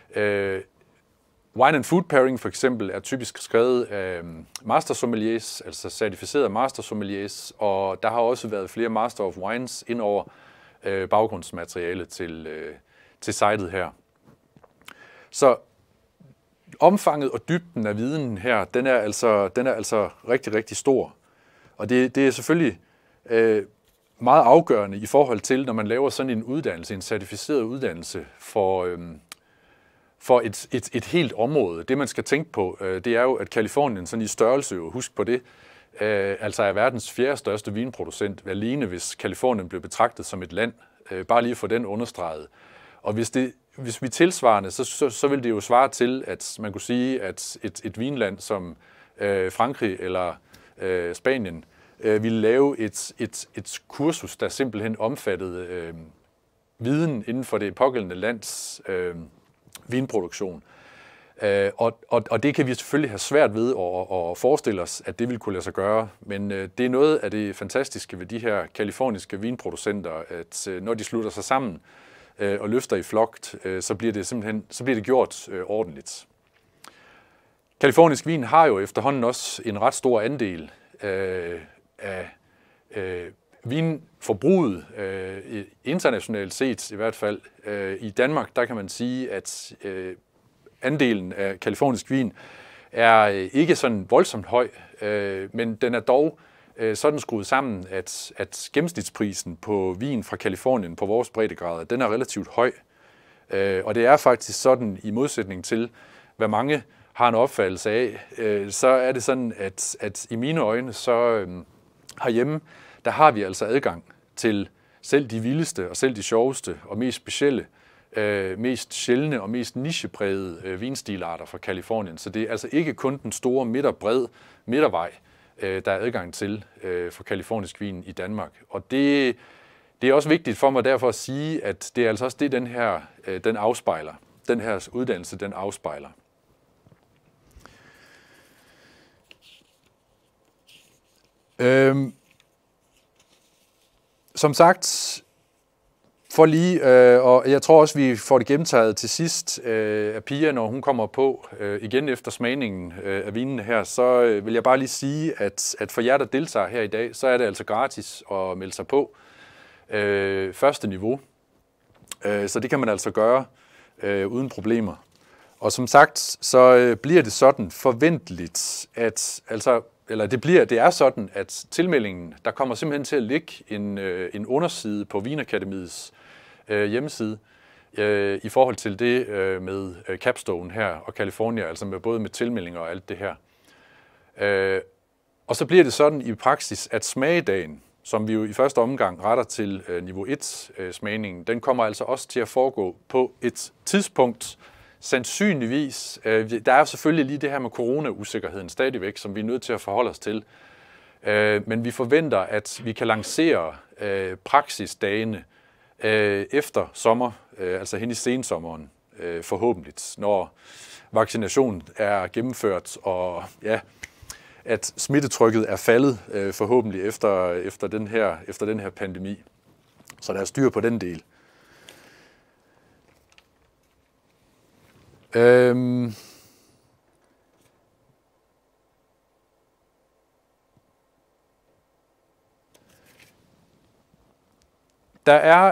Wine and food pairing for eksempel er typisk skrevet af master sommeliers, altså certificerede master sommeliers, og der har også været flere master of wines ind over baggrundsmateriale til sitet her. Så omfanget og dybden af viden her, den er altså rigtig, rigtig stor. Og det er selvfølgelig meget afgørende i forhold til, når man laver sådan en uddannelse, en certificeret uddannelse for et helt område. Det man skal tænke på, det er jo, at Californien sådan i størrelse, husk på det, altså er verdens 4. største vinproducent, alene hvis Californien blev betragtet som et land, bare lige for den understreget. Og hvis vi tilsvarende, så vil det jo svare til, at man kunne sige, at et vinland som Frankrig eller Spanien ville lave et kursus, der simpelthen omfattede viden inden for det pågældende lands vinproduktion. Og det kan vi selvfølgelig have svært ved at forestille os, at det vil kunne lade sig gøre. Men det er noget af det fantastiske ved de her kaliforniske vinproducenter, at når de slutter sig sammen og løfter i flok, så bliver det gjort ordentligt. Kalifornisk vin har jo efterhånden også en ret stor andel af vinforbruget, internationalt set i hvert fald. I Danmark, der kan man sige, at andelen af kalifornisk vin er ikke sådan voldsomt høj, men den er dog sådan skruet sammen, at gennemsnitsprisen på vin fra Californien på vores breddegrader, den er relativt høj. Og det er faktisk sådan, i modsætning til, hvad mange har en opfattelse af, så er det sådan, at i mine øjne, så herhjemme, der har vi altså adgang til selv de vildeste og selv de sjoveste og mest specielle, mest sjældne og mest nicheprægede vinstilarter fra Californien. Så det er altså ikke kun den store midtervej, der er adgang til for kalifornisk vin i Danmark. Og det er også vigtigt for mig derfor at sige, at det er altså også det, den afspejler. Den her uddannelse, den afspejler. Som sagt, for lige, og jeg tror også, vi får det gentaget til sidst af Pia, når hun kommer på igen efter smagningen af vinene her, så vil jeg bare lige sige, at for jer, der deltager her i dag, så er det altså gratis at melde sig på første niveau. Så det kan man altså gøre uden problemer. Og som sagt, så bliver det sådan forventeligt, at det er sådan, at tilmeldingen, der kommer simpelthen til at ligge en underside på Wine Academiets hjemmeside i forhold til det med Capstone her og California, altså både med tilmeldinger og alt det her. Og så bliver det sådan i praksis, at smagedagen, som vi jo i første omgang retter til niveau 1 smagningen, den kommer altså også til at foregå på et tidspunkt, sandsynligvis. Der er selvfølgelig lige det her med corona-usikkerheden stadigvæk, som vi er nødt til at forholde os til. Men vi forventer, at vi kan lancere praksisdagene efter sommer, altså hen i sensommeren forhåbentlig, når vaccinationen er gennemført, og ja, at smittetrykket er faldet forhåbentlig efter den her pandemi. Så der er styr på den del. Der er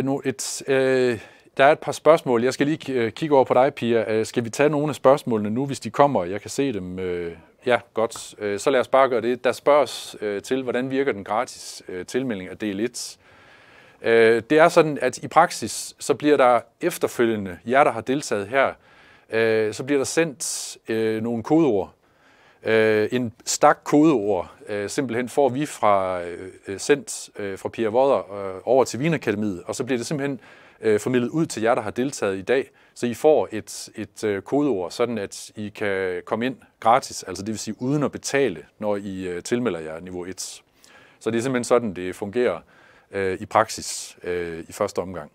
et par spørgsmål. Jeg skal lige kigge over på dig, Pia. Skal vi tage nogle af spørgsmålene nu, hvis de kommer? Jeg kan se dem. Ja, godt. Så lad os bare gøre det. Der spørges til, hvordan virker den gratis tilmelding af del 1. Det er sådan, at i praksis, så bliver der efterfølgende, jer der har deltaget her, så bliver der sendt nogle kodeord. En stak kodeord simpelthen får vi sendt fra Pia Vodder over til Wien Akademiet, og så bliver det simpelthen formidlet ud til jer, der har deltaget i dag, så I får et kodeord, sådan at I kan komme ind gratis, altså det vil sige uden at betale, når I tilmelder jer niveau 1. Så det er simpelthen sådan, det fungerer i praksis i første omgang.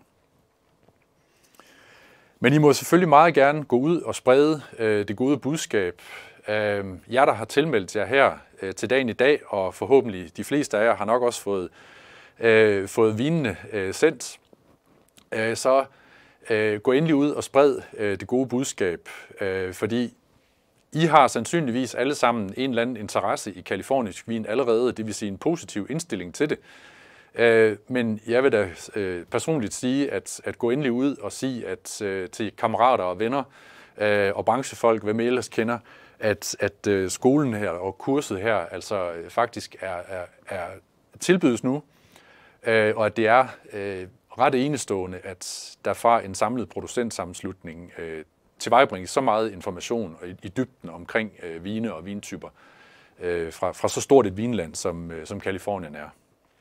Men I må selvfølgelig meget gerne gå ud og sprede det gode budskab. Jer, der har tilmeldt jer her til dagen i dag, og forhåbentlig de fleste af jer har nok også fået vinene sendt, så gå endelig ud og spred det gode budskab, fordi I har sandsynligvis alle sammen en eller anden interesse i kalifornisk vin allerede, det vil sige en positiv indstilling til det. Men jeg vil da personligt sige, at gå endelig ud og sige til kammerater og venner og branchefolk, hvem I ellers kender, at skolen her og kurset her altså faktisk er tilbydes nu, og at det er ret enestående, at der fra en samlet producentsammenslutning tilvejebringes så meget information i dybden omkring vine og vintyper fra så stort et vinland, som Californien er.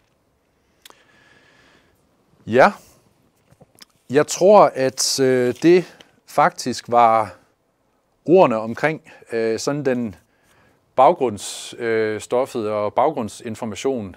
Ja, jeg tror, at det faktisk var ordene omkring sådan den baggrundsstoffet og baggrundsinformation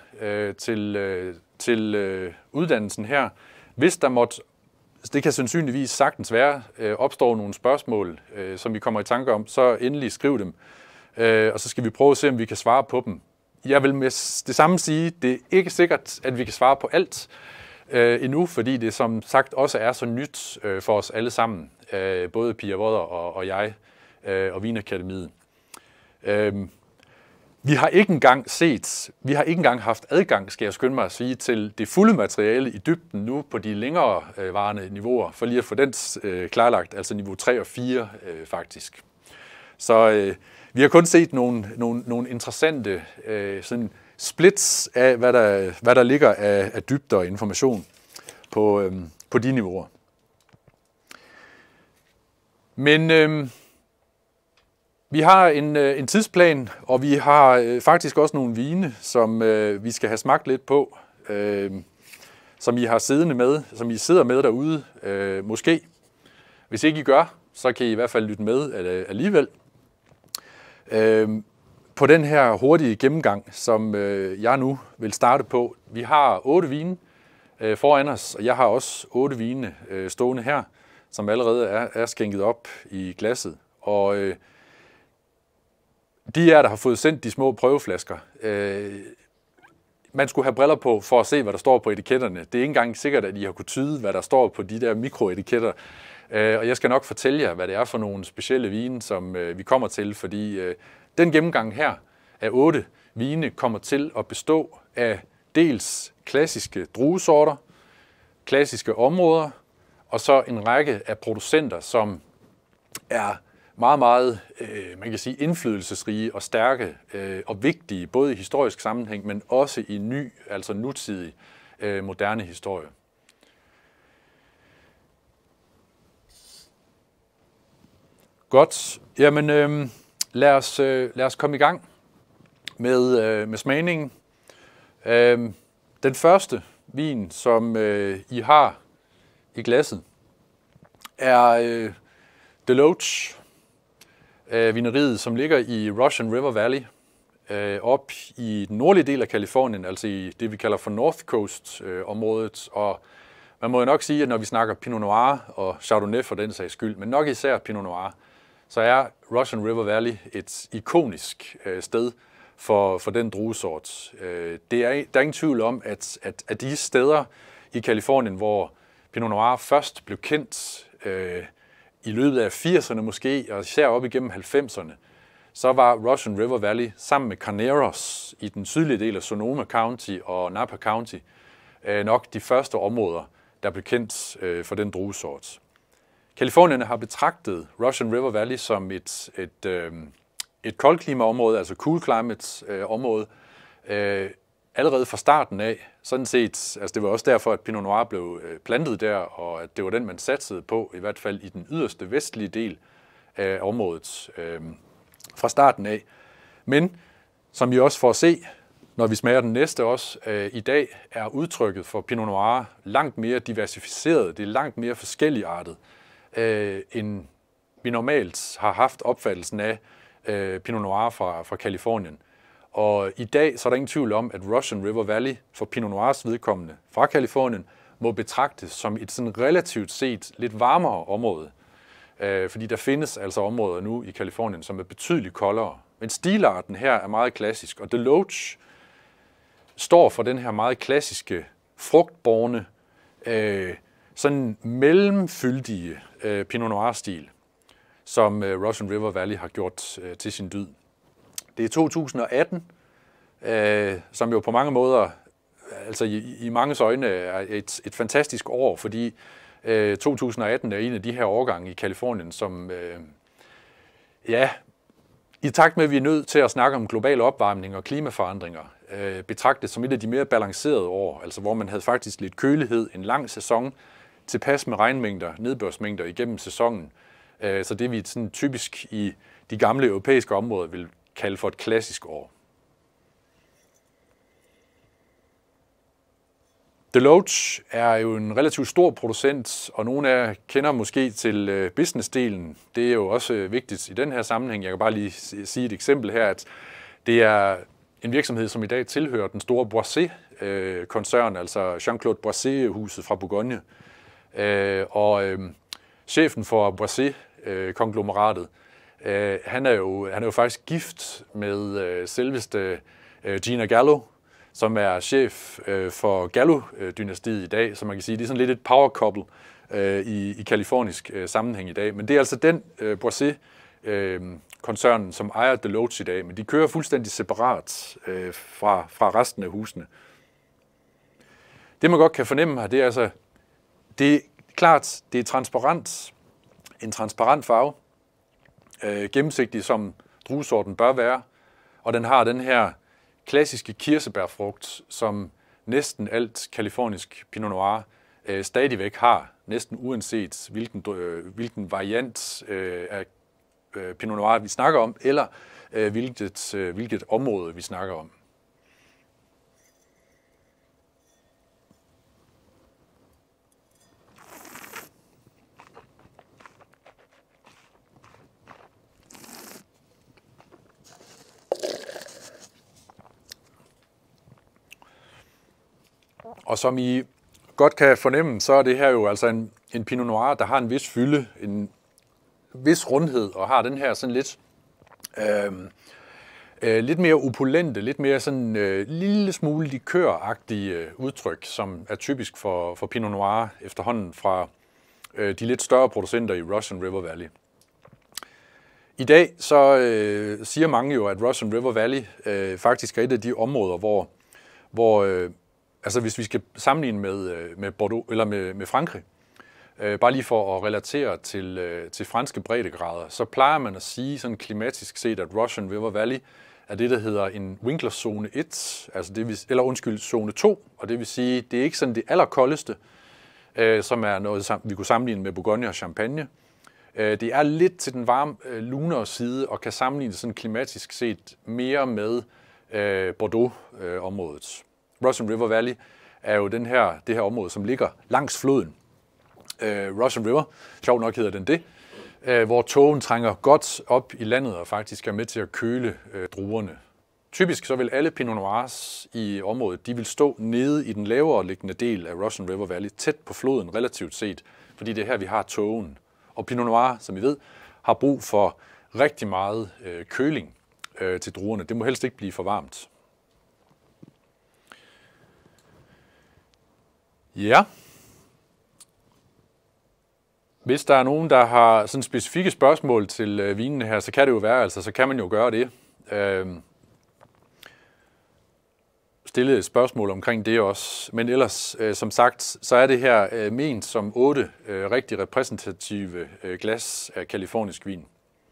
til uddannelsen her. Hvis der måtte, det kan sandsynligvis sagtens være, opstår nogle spørgsmål, som vi kommer i tanke om, så endelig skriv dem, og så skal vi prøve at se, om vi kan svare på dem. Jeg vil med det samme sige, det er ikke sikkert, at vi kan svare på alt endnu, fordi det som sagt også er så nyt for os alle sammen, både Pia Vodder og jeg og Wien Akademiet. Vi har ikke engang haft adgang, skal jeg skynde mig at sige, til det fulde materiale i dybden nu på de længere varende niveauer, for lige at få den klarlagt, altså niveau 3 og 4 faktisk. Så vi har kun set nogle interessante sådan splits af, hvad der ligger af dybder og information på de niveauer. Men vi har en tidsplan, og vi har faktisk også nogle vine, som vi skal have smagt lidt på, som I har siddende med, som I sidder med derude, måske. Hvis ikke I gør, så kan I i hvert fald lytte med alligevel. På den her hurtige gennemgang, som jeg nu vil starte på. Vi har 8 vine foran os, og jeg har også 8 vine stående her, som allerede er skænket op i glasset. Og de der har fået sendt de små prøveflasker, man skulle have briller på for at se, hvad der står på etiketterne. Det er ikke engang sikkert, at I har kunnet tyde, hvad der står på de der mikroetiketter. Og jeg skal nok fortælle jer, hvad det er for nogle specielle vine, som vi kommer til, fordi den gennemgang her af 8 vine kommer til at bestå af dels klassiske druesorter, klassiske områder, og så en række af producenter, som er meget, meget, man kan sige, indflydelsesrige og stærke og vigtige, både i historisk sammenhæng, men også i altså nutidig, moderne historie. Godt. Jamen, lad os komme i gang med smagningen. Den første vin, som I har i glasset, er Deloach vineriet, som ligger i Russian River Valley, op i den nordlige del af Californien, altså i det, vi kalder for North Coast-området. Og man må jo nok sige, at når vi snakker Pinot Noir og Chardonnay for den sags skyld, men nok især Pinot Noir, så er Russian River Valley et ikonisk sted for den druesort. Der er ingen tvivl om, at de steder i Californien, hvor Pinot Noir først blev kendt i løbet af 80'erne måske, og især op igennem 90'erne, så var Russian River Valley sammen med Carneros i den sydlige del af Sonoma County og Napa County nok de første områder, der blev kendt for den druesort. Californierne har betragtet Russian River Valley som et koldklimaområde, altså cool climate område, allerede fra starten af. Sådan set, altså det var også derfor, at Pinot Noir blev plantet der, og at det var den, man satsede på, i hvert fald i den yderste vestlige del af området fra starten af. Men som I også får at se, når vi smager den næste også, i dag er udtrykket for Pinot Noir langt mere diversificeret. Det er langt mere forskelligartet, end vi normalt har haft opfattelsen af Pinot Noir fra Californien. Og i dag så er der ingen tvivl om, at Russian River Valley for Pinot Noirs vedkommende fra Californien må betragtes som et sådan relativt set lidt varmere område. Fordi der findes altså områder nu i Californien, som er betydeligt koldere. Men stilarten her er meget klassisk, og Deloach står for den her meget klassiske, frugtbårne, sådan mellemfyldige Pinot Noir-stil, som Russian River Valley har gjort til sin dyd. Det er 2018, som jo på mange måder, altså i manges øjne, er et fantastisk år, fordi 2018 er en af de her årgange i Californien, som i takt med, at vi er nødt til at snakke om global opvarmning og klimaforandringer, betragtet som et af de mere balancerede år, altså hvor man havde faktisk lidt kølighed, en lang sæson, tilpas med regnmængder, nedbørsmængder igennem sæsonen. Så det vi sådan typisk i de gamle europæiske områder vil kalde for et klassisk år. Deloach er jo en relativt stor producent, og nogle af jer kender måske til businessdelen. Det er jo også vigtigt i den her sammenhæng. Jeg kan bare lige sige et eksempel her, at det er en virksomhed, som i dag tilhører den store Boisset-koncern, altså Jean-Claude Boisset-huset fra Bourgogne. Chefen for Boisset-konglomeratet, han er jo faktisk gift med selveste Gina Gallo, som er chef for Gallo-dynastiet i dag, så man kan sige, det er sådan lidt et power couple i kalifornisk sammenhæng i dag. Men det er altså den Boisset-koncernen, som ejer Deloach i dag, men de kører fuldstændig separat fra resten af husene. Det man godt kan fornemme her, det er altså, det er klart, det er transparent, en transparent farve, gennemsigtig som druesorten bør være, og den har den her klassiske kirsebærfrugt, som næsten alt kalifornisk Pinot Noir stadigvæk har, næsten uanset hvilken variant af Pinot Noir vi snakker om, eller hvilket område vi snakker om. Og som I godt kan fornemme, så er det her jo altså en Pinot Noir, der har en vis fylde, en vis rundhed, og har den her sådan lidt mere opulente, lidt mere sådan lille smule likøragtige udtryk, som er typisk for Pinot Noir efterhånden fra de lidt større producenter i Russian River Valley. I dag så siger mange jo, at Russian River Valley faktisk er et af de områder, hvor altså hvis vi skal sammenligne med Bordeaux eller med Frankrig, bare lige for at relatere til franske breddegrader, så plejer man at sige sådan klimatisk set, at Russian River Valley er det, der hedder en Winkler-zone 1, altså zone 2, og det vil sige, det er ikke sådan det allerkoldeste, som er noget, vi kunne sammenligne med Bourgogne og Champagne. Det er lidt til den varme, lunere side, og kan sammenligne sådan klimatisk set mere med Bordeaux-området. Russian River Valley er jo det her område, som ligger langs floden. Russian River, sjovt nok hedder den det, hvor tågen trænger godt op i landet og faktisk er med til at køle druerne. Typisk så vil alle Pinot Noirs i området, de vil stå nede i den lavere liggende del af Russian River Valley, tæt på floden relativt set, fordi det er her, vi har tågen. Og Pinot Noir, som I ved, har brug for rigtig meget køling til druerne. Det må helst ikke blive for varmt. Ja. Hvis der er nogen, der har sådan specifikke spørgsmål til vinene her, så kan det jo være, altså så kan man jo gøre det. Stille et spørgsmål omkring det også. Men ellers, som sagt, så er det her ment som 8 rigtig repræsentative glas af kalifornisk vin.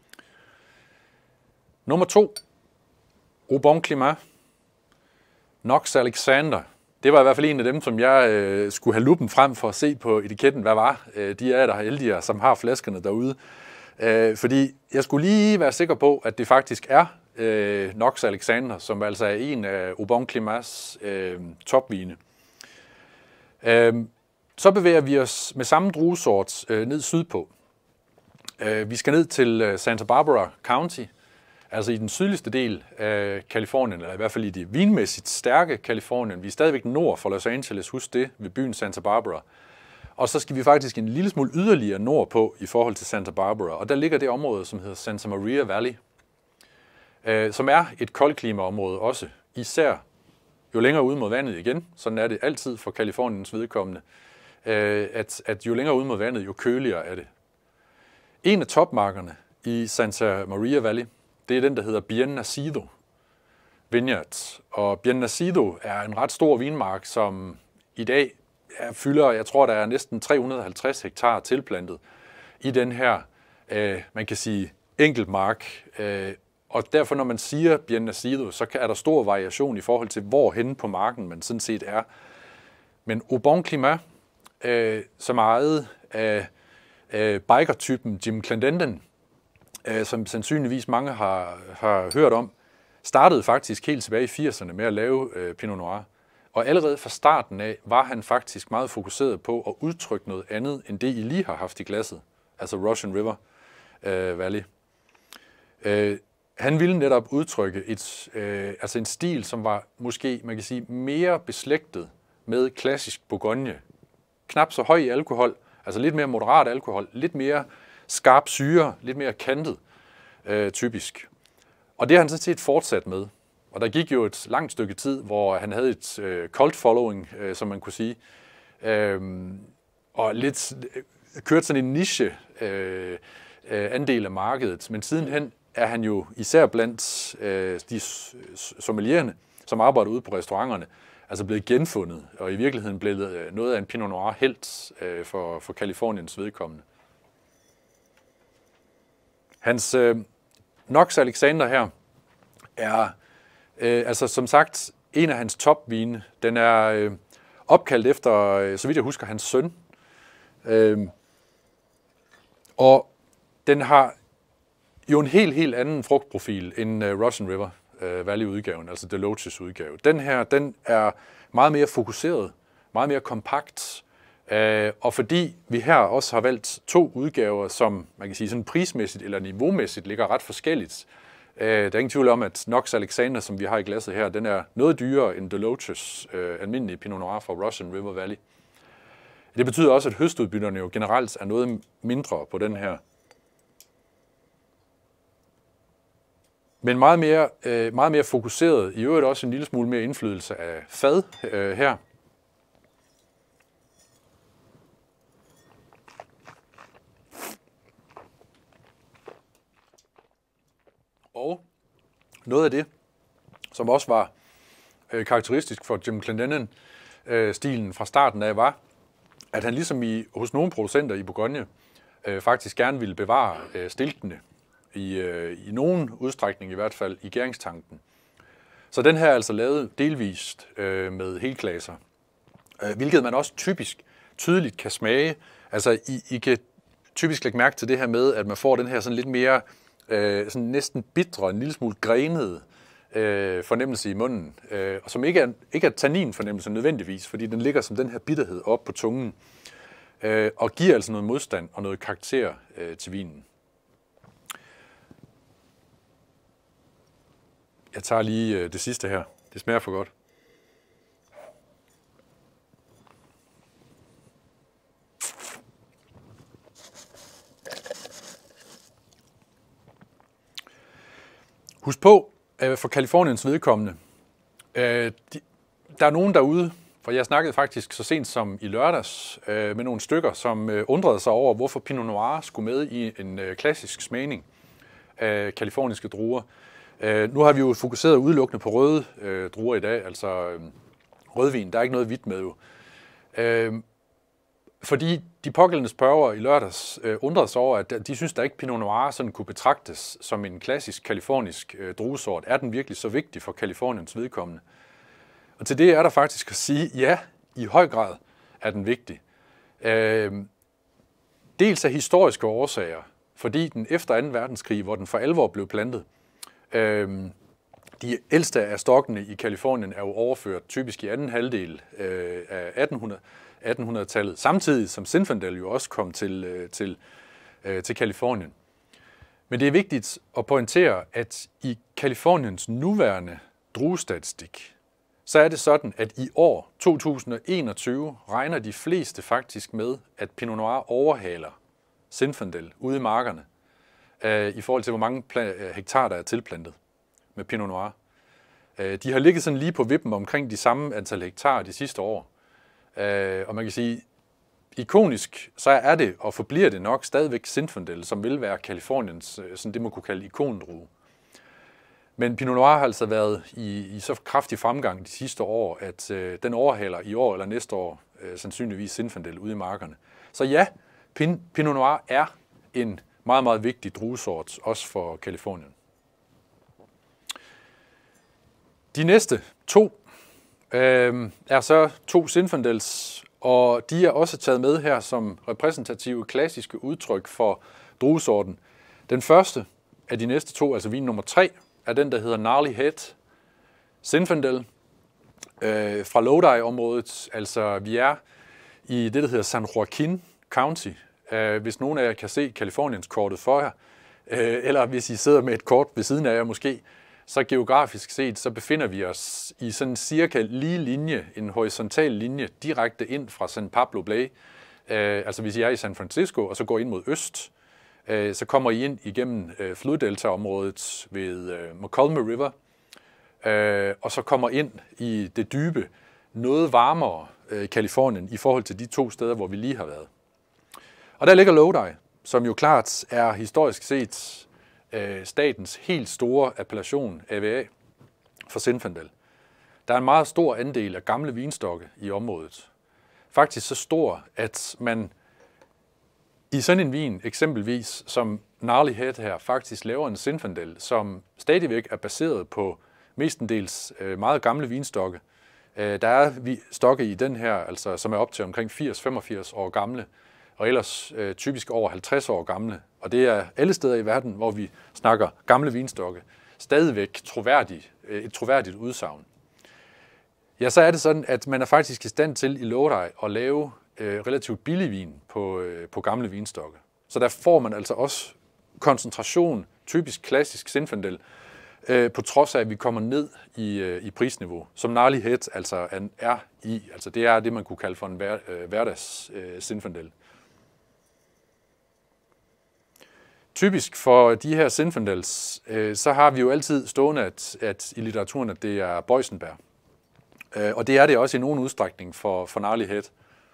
Nummer 2. Au Bon Climat. Knox Alexander. Det var i hvert fald en af dem, som jeg skulle have luppen frem for at se på etiketten, hvad var. De er der heldigere, som har flaskerne derude. Fordi jeg skulle lige være sikker på, at det faktisk er Knox Alexander, som altså er en af Aubon Climats topvine. Så bevæger vi os med samme druesort ned sydpå. Vi skal ned til Santa Barbara County, altså i den sydligste del af Kalifornien, eller i hvert fald i det vinmæssigt stærke Kalifornien. Vi er stadigvæk nord for Los Angeles, husk det, ved byen Santa Barbara. Og så skal vi faktisk en lille smule yderligere nordpå i forhold til Santa Barbara. Og der ligger det område, som hedder Santa Maria Valley, som er et koldklimaområde også, især jo længere ude mod vandet igen. Sådan er det altid for Kaliforniens vedkommende, at jo længere ude mod vandet, jo køligere er det. En af topmarkerne i Santa Maria Valley, det er den, der hedder Bien Nacido Vineyard. Og Bien Nacido er en ret stor vinmark, som i dag fylder, jeg tror, der er næsten 350 hektar tilplantet i den her, man kan sige, enkeltmark. Og derfor, når man siger Bien Nacido, så er der stor variation i forhold til, hvor henne på marken man sådan set er. Men Aubon Climat, som er ejet af biker-typen Jim Clendenden, som sandsynligvis mange har hørt om, startede faktisk helt tilbage i 80'erne med at lave Pinot Noir. Og allerede fra starten af var han faktisk meget fokuseret på at udtrykke noget andet, end det I lige har haft i glasset, altså Russian River Valley. Han ville netop udtrykke altså en stil, som var måske, man kan sige, mere beslægtet med klassisk Bourgogne. Knap så høj i alkohol, altså lidt mere moderat alkohol, lidt mere skarp syre, lidt mere kantet, typisk. Og det har han sådan set fortsat med. Og der gik jo et langt stykke tid, hvor han havde et cult following, som man kunne sige, og lidt kørte sådan en niche andel af markedet. Men sidenhen er han jo især blandt de sommeliererne, som arbejder ude på restauranterne, altså blevet genfundet, og i virkeligheden blevet noget af en Pinot Noir helt for Kaliforniens vedkommende. Hans Knox Alexander her er altså som sagt en af hans topvine. Den er opkaldt efter, så vidt jeg husker, hans søn. Og den har jo en helt anden frugtprofil end Russian River Valley-udgaven, altså Deloches udgave. Den her, den er meget mere fokuseret, meget mere kompakt, og fordi vi her også har valgt to udgaver, som man kan sige sådan prismæssigt eller niveaumæssigt ligger ret forskelligt. Der er ingen tvivl om, at Knox Alexander, som vi har i glasset her, den er noget dyrere end Deloches almindelige Pinot Noir fra Russian River Valley. Det betyder også, at høstudbytterne jo generelt er noget mindre på den her. Men meget mere fokuseret, i øvrigt også en lille smule mere indflydelse af fad her. Og noget af det, som også var karakteristisk for Jim Clendenden-stilen fra starten af, var, at han ligesom hos nogle producenter i Bourgogne faktisk gerne ville bevare stilkene i nogen udstrækning i hvert fald i gæringstanken. Så den her er altså lavet delvist med helklaser, hvilket man også tydeligt kan smage. Altså I kan typisk lægge mærke til det her med, at man får den her sådan lidt mere sådan næsten bitre, en lille smule grenede fornemmelse i munden, og som ikke er tanninfornemmelse nødvendigvis, fordi den ligger som den her bitterhed op på tungen, og giver altså noget modstand og noget karakter til vinen. Jeg tager lige det sidste her. Det smager for godt. Husk på, for Kaliforniens vedkommende, der er nogen derude, for jeg snakkede faktisk så sent som i lørdags med nogle stykker, som undrede sig over, hvorfor Pinot Noir skulle med i en klassisk smagning af kaliforniske druer. Nu har vi jo fokuseret udelukkende på røde druer i dag, altså rødvin. Der er ikke noget hvidt med jo. Fordi de pågældende spørgere i lørdags undrede sig over, at de synes, at ikke Pinot Noir sådan kunne betragtes som en klassisk kalifornisk druesort. Er den virkelig så vigtig for Kaliforniens vedkommende? Og til det er der faktisk at sige, ja, i høj grad er den vigtig. Dels af historiske årsager, fordi den efter 2. verdenskrig, hvor den for alvor blev plantet, de ældste af stokkene i Californien er jo overført typisk i anden halvdel af 1800-tallet, samtidig som Zinfandel jo også kom til Californien. Men det er vigtigt at pointere, at i Californiens nuværende druestatistik, så er det sådan, at i år 2021 regner de fleste faktisk med, at Pinot Noir overhaler Zinfandel ude i markerne, i forhold til, hvor mange hektar, der er tilplantet med Pinot Noir. De har ligget sådan lige på vippen omkring de samme antal hektar de sidste år. Og man kan sige, ikonisk, så er det og forbliver det nok stadigvæk Zinfandel, som vil være Californiens, sådan det man kunne kalde ikondrue. Men Pinot Noir har altså været i så kraftig fremgang de sidste år, at den overhaler i år eller næste år sandsynligvis Zinfandel ude i markerne. Så ja, Pinot Noir er en meget, meget vigtig druesort, også for Californien. De næste 2 er så 2 Zinfandels, og de er også taget med her som repræsentative klassiske udtryk for druesorten. Den første af de næste 2, altså vin nummer 3, er den, der hedder Gnarly Head Zinfandel fra Lodi-området. Altså vi er i det, der hedder San Joaquin County. Hvis nogen af jer kan se Californiens kortet for jer, eller hvis I sidder med et kort ved siden af jer måske, så geografisk set, så befinder vi os i sådan en cirka lige linje, en horisontal linje, direkte ind fra San Pablo Bay. Altså hvis I er i San Francisco, og så går ind mod øst, så kommer I ind igennem floddeltaområdet ved Mokelumne River, og så kommer ind i det dybe, noget varmere Californien i forhold til de 2 steder, hvor vi lige har været. Og der ligger Lodi, som jo klart er historisk set statens helt store appellation, AVA, for Zinfandel. Der er en meget stor andel af gamle vinstokke i området. Faktisk så stor, at man i sådan en vin, eksempelvis som Gnarly Head her, faktisk laver en Zinfandel, som stadigvæk er baseret på mestendels meget gamle vinstokke. Der er stokke i den her, altså, som er op til omkring 80-85 år gamle, og ellers typisk over 50 år gamle. Og det er alle steder i verden, hvor vi snakker gamle vinstokke, stadigvæk et troværdigt udsagn. Ja, så er det sådan, at man er faktisk i stand til i Lodi at lave relativt billig vin på gamle vinstokke. Så der får man altså også koncentration, typisk klassisk Zinfandel, på trods af, at vi kommer ned i prisniveau, som Gnarly Head altså er i. Altså det er det, man kunne kalde for en hverdags Zinfandel. Typisk for de her Zinfandels, så har vi jo altid stående, at i litteraturen, at det er boysenbær. Og det er det også i nogen udstrækning for Gnarly Head.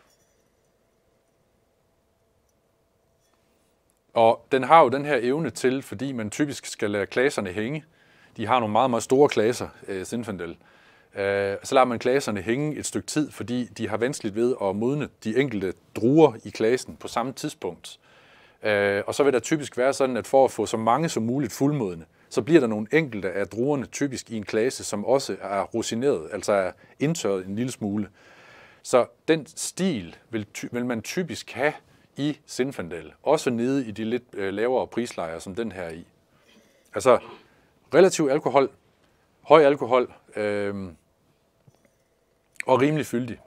Og den har jo den her evne til, fordi man typisk skal lade klaserne hænge. De har nogle meget, meget store klaser, Zinfandel. Så lader man klaserne hænge et stykke tid, fordi de har vanskeligt ved at modne de enkelte druer i klasen på samme tidspunkt. Og så vil der typisk være sådan, at for at få så mange som muligt fuldmodne, så bliver der nogle enkelte af druerne typisk i en klase, som også er rosineret, altså er indtørret en lille smule. Så den stil vil man typisk have i Zinfandel, også nede i de lidt lavere prislejer, som den her i. Altså relativ alkohol, høj alkohol og rimelig fyldig.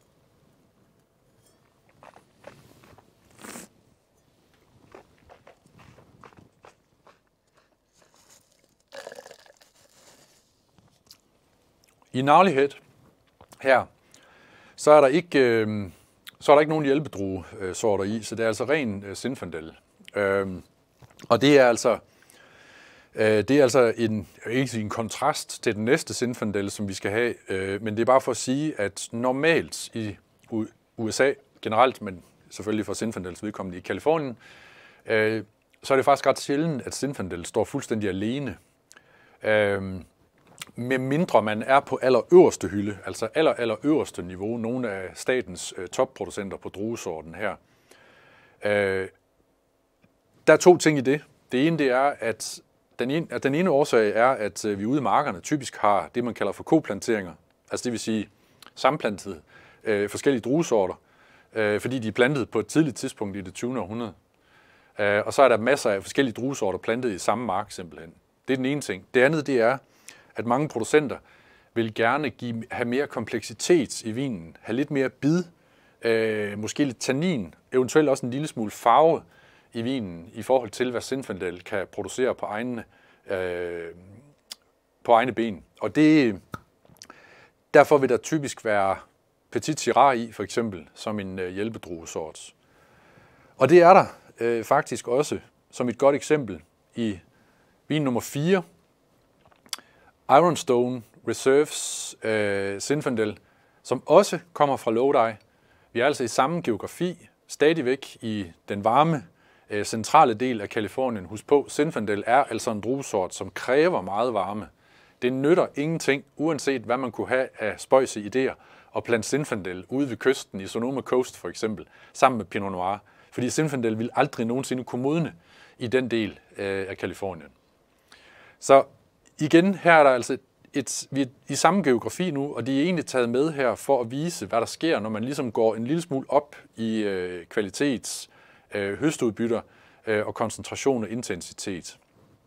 I Gnarly Head her, så er der ikke nogen hjælpedruesorter i, så det er altså ren Zinfandel. Og det er altså en kontrast til den næste Zinfandel, som vi skal have, men det er bare for at sige, at normalt i USA generelt, men selvfølgelig for Zinfandels vedkommende i Californien, så er det faktisk ret sjældent, at Zinfandel står fuldstændig alene. Med mindre man er på allerøverste hylde, altså allerøverste niveau, nogle af statens topproducenter på druesorten her. Der er 2 ting i det. Det ene det er, at den ene årsag er, at vi ude i markerne typisk har det, man kalder for koplanteringer. Altså det vil sige sammenplantede forskellige druesorter, fordi de er plantet på et tidligt tidspunkt i det 20. århundrede. Og så er der masser af forskellige druesorter plantet i samme mark simpelthen. Det er den ene ting. Det andet, det er, at mange producenter vil gerne have mere kompleksitet i vinen, have lidt mere bid, måske lidt tannin, eventuelt også en lille smule farve i vinen i forhold til, hvad Zinfandel kan producere på egne ben. Og derfor vil der typisk være Petit Syrah i, for eksempel, som en hjælpedruesort. Og det er der faktisk også som et godt eksempel i vin nummer 4, Ironstone Reserves Zinfandel, som også kommer fra Lodi. Vi er altså i samme geografi, stadigvæk i den varme, centrale del af Kalifornien. Husk på, Zinfandel er altså en druesort, som kræver meget varme. Det nytter ingenting, uanset hvad man kunne have af spøjse idéer, og plante Zinfandel ude ved kysten i Sonoma Coast for eksempel, sammen med Pinot Noir. Fordi Zinfandel vil aldrig nogensinde kunne modne i den del af Kalifornien. Så igen, her er der altså vi er i samme geografi nu, og de er egentlig taget med her for at vise, hvad der sker, når man ligesom går en lille smule op i kvalitets, høstudbytter og koncentration og intensitet.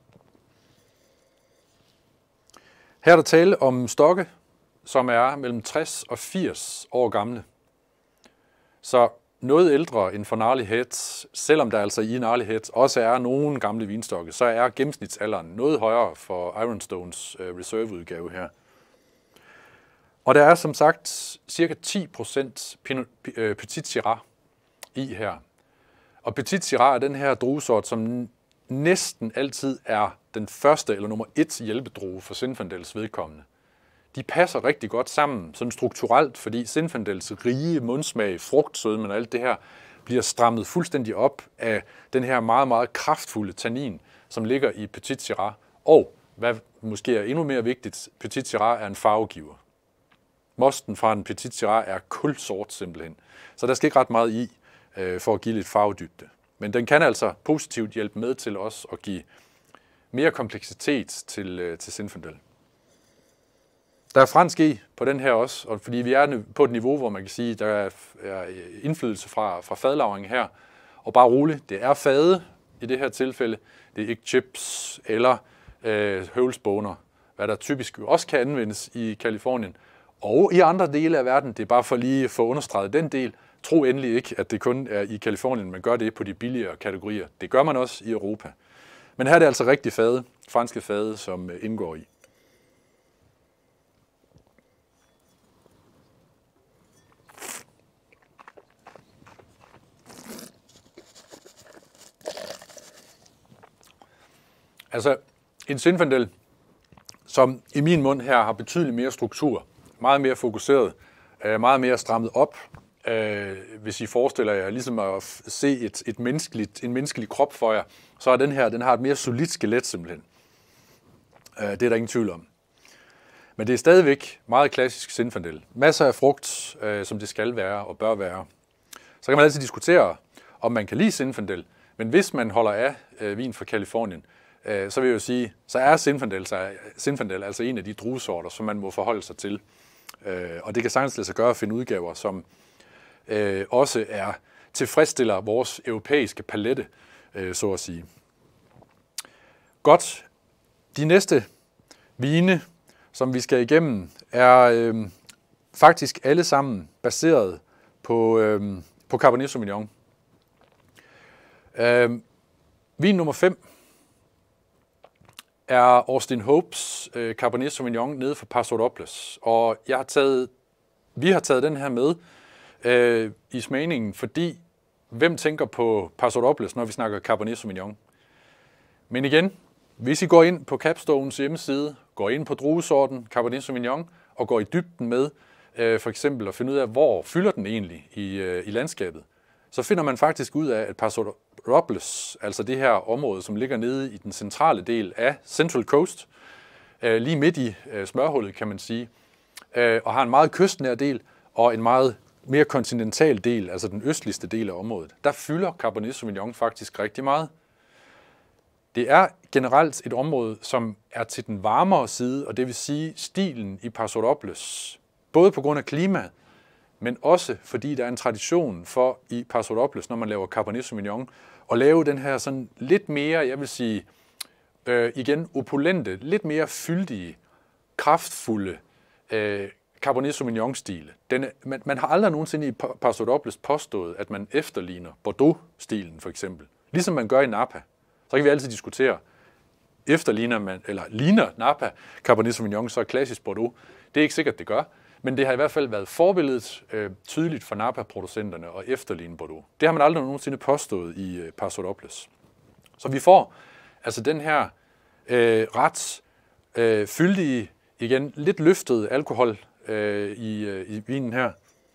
Her er der tale om stokke, som er mellem 60 og 80 år gamle. Så noget ældre end for Gnarly Heads, selvom der altså i Gnarly Heads også er nogle gamle vinstokke, så er gennemsnitsalderen noget højere for Ironstones reserveudgave her. Og der er som sagt ca. 10% Petit Syrah i her. Og Petit Syrah er den her druesort, som næsten altid er den første eller nummer 1 hjælpedrue for Zinfandels vedkommende. De passer rigtig godt sammen, sådan strukturelt, fordi Zinfandels rige mundsmag, frugtsødmen og alt det her, bliver strammet fuldstændig op af den her meget, meget kraftfulde tannin, som ligger i Petit Syrah. Og, hvad måske er endnu mere vigtigt, Petit Syrah er en farvegiver. Mosten fra en Petit Syrah er kulsort simpelthen, så der skal ikke ret meget i for at give lidt farvedybde. Men den kan altså positivt hjælpe med til os at give mere kompleksitet til Zinfandel. Der er fransk i på den her også, og fordi vi er på et niveau, hvor man kan sige, der er indflydelse fra fadlagring her. Og bare roligt, det er fade i det her tilfælde. Det er ikke chips eller høvlsboner, hvad der typisk også kan anvendes i Kalifornien. Og i andre dele af verden, det er bare for lige at få understreget den del. Tro endelig ikke, at det kun er i Kalifornien, man gør det på de billigere kategorier. Det gør man også i Europa. Men her er det altså rigtig fade, franske fade, som indgår i. Altså en Zinfandel, som i min mund her har betydeligt mere struktur, meget mere fokuseret, meget mere strammet op. Hvis I forestiller jer ligesom at se en menneskelig krop for jer, så er den har et mere solidt skelet simpelthen. Det er der ingen tvivl om. Men det er stadigvæk meget klassisk Zinfandel. Masser af frugt, som det skal være og bør være. Så kan man altid diskutere, om man kan lide Zinfandel, men hvis man holder af vin fra Kalifornien, så vil jeg jo sige, så er Zinfandel altså en af de druesorter, som man må forholde sig til. Og det kan sagtens lade sig gøre at finde udgaver, som også tilfredsstiller vores europæiske palette, så at sige. Godt. De næste vine, som vi skal igennem, er faktisk alle sammen baseret på Cabernet Sauvignon. Vin nummer 5 er Austin Hopes Cabernet Sauvignon nede fra Paso Robles. Og vi har taget den her med i smagningen, fordi hvem tænker på Paso Robles, når vi snakker Cabernet Sauvignon? Men igen, hvis I går ind på Capstones hjemmeside, går ind på druesorten Cabernet Sauvignon og går i dybden med for eksempel at finde ud af, hvor fylder den egentlig i landskabet, så finder man faktisk ud af, at Paso Robles, altså det her område, som ligger nede i den centrale del af Central Coast, lige midt i smørhullet, kan man sige, og har en meget kystnær del og en meget mere kontinental del, altså den østligste del af området. Der fylder Cabernet Sauvignon faktisk rigtig meget. Det er generelt et område, som er til den varmere side, og det vil sige stilen i Paso Robles, både på grund af klima, men også fordi der er en tradition for i Paso Robles, når man laver Cabernet Sauvignon, at lave den her sådan lidt mere, jeg vil sige, igen opulente, lidt mere fyldige, kraftfulde Cabernet Sauvignon-stile. Man har aldrig nogensinde i Paso Robles påstået, at man efterligner Bordeaux-stilen for eksempel. Ligesom man gør i Napa. Så kan vi altid diskutere, ligner Napa Cabernet Sauvignon så klassisk Bordeaux. Det er ikke sikkert, det gør, men det har i hvert fald været forbilledet tydeligt for Napa-producenterne at efterligne Bordeaux. Det har man aldrig nogensinde påstået i Paso Robles. Så vi får altså den her ret fyldige, igen lidt løftede alkohol i vinen her.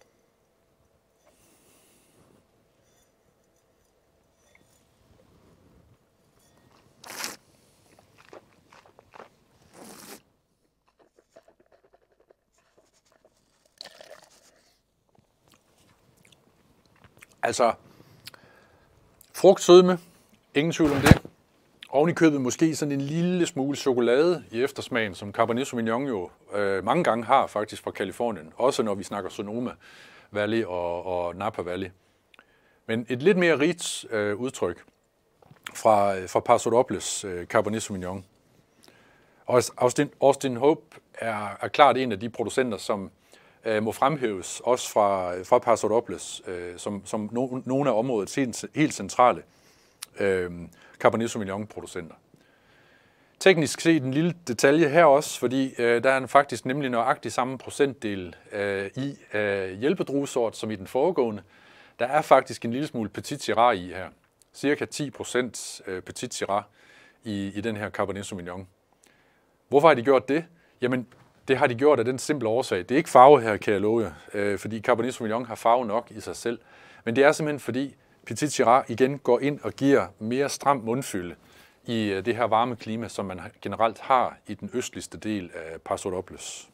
Altså, frugtsødme, ingen tvivl om det. Oven i købet måske sådan en lille smule chokolade i eftersmagen, som Cabernet Sauvignon jo mange gange har faktisk fra Kalifornien. Også når vi snakker Sonoma Valley og Napa Valley. Men et lidt mere rigt udtryk fra Paso Robles Cabernet Sauvignon. Og Austin Hope er klart en af de producenter, som må fremhæves, også fra Paso Robles, som nogle af områdets helt centrale Cabernet Sauvignon-producenter. Teknisk set en lille detalje her også, fordi der er faktisk nemlig nøjagtig samme procentdel i hjælpedruesort som i den foregående. Der er faktisk en lille smule Petit Syrah i her. Cirka 10% Petit Syrah i den her Cabernet Sauvignon. Hvorfor har de gjort det? Jamen, det har de gjort af den simple årsag. Det er ikke farve her, kan jeg love jer, fordi Cabernet Sauvignon har farve nok i sig selv. Men det er simpelthen fordi Petit Syrah igen går ind og giver mere stram mundfylde i det her varme klima, som man generelt har i den østligste del af Paso Robles.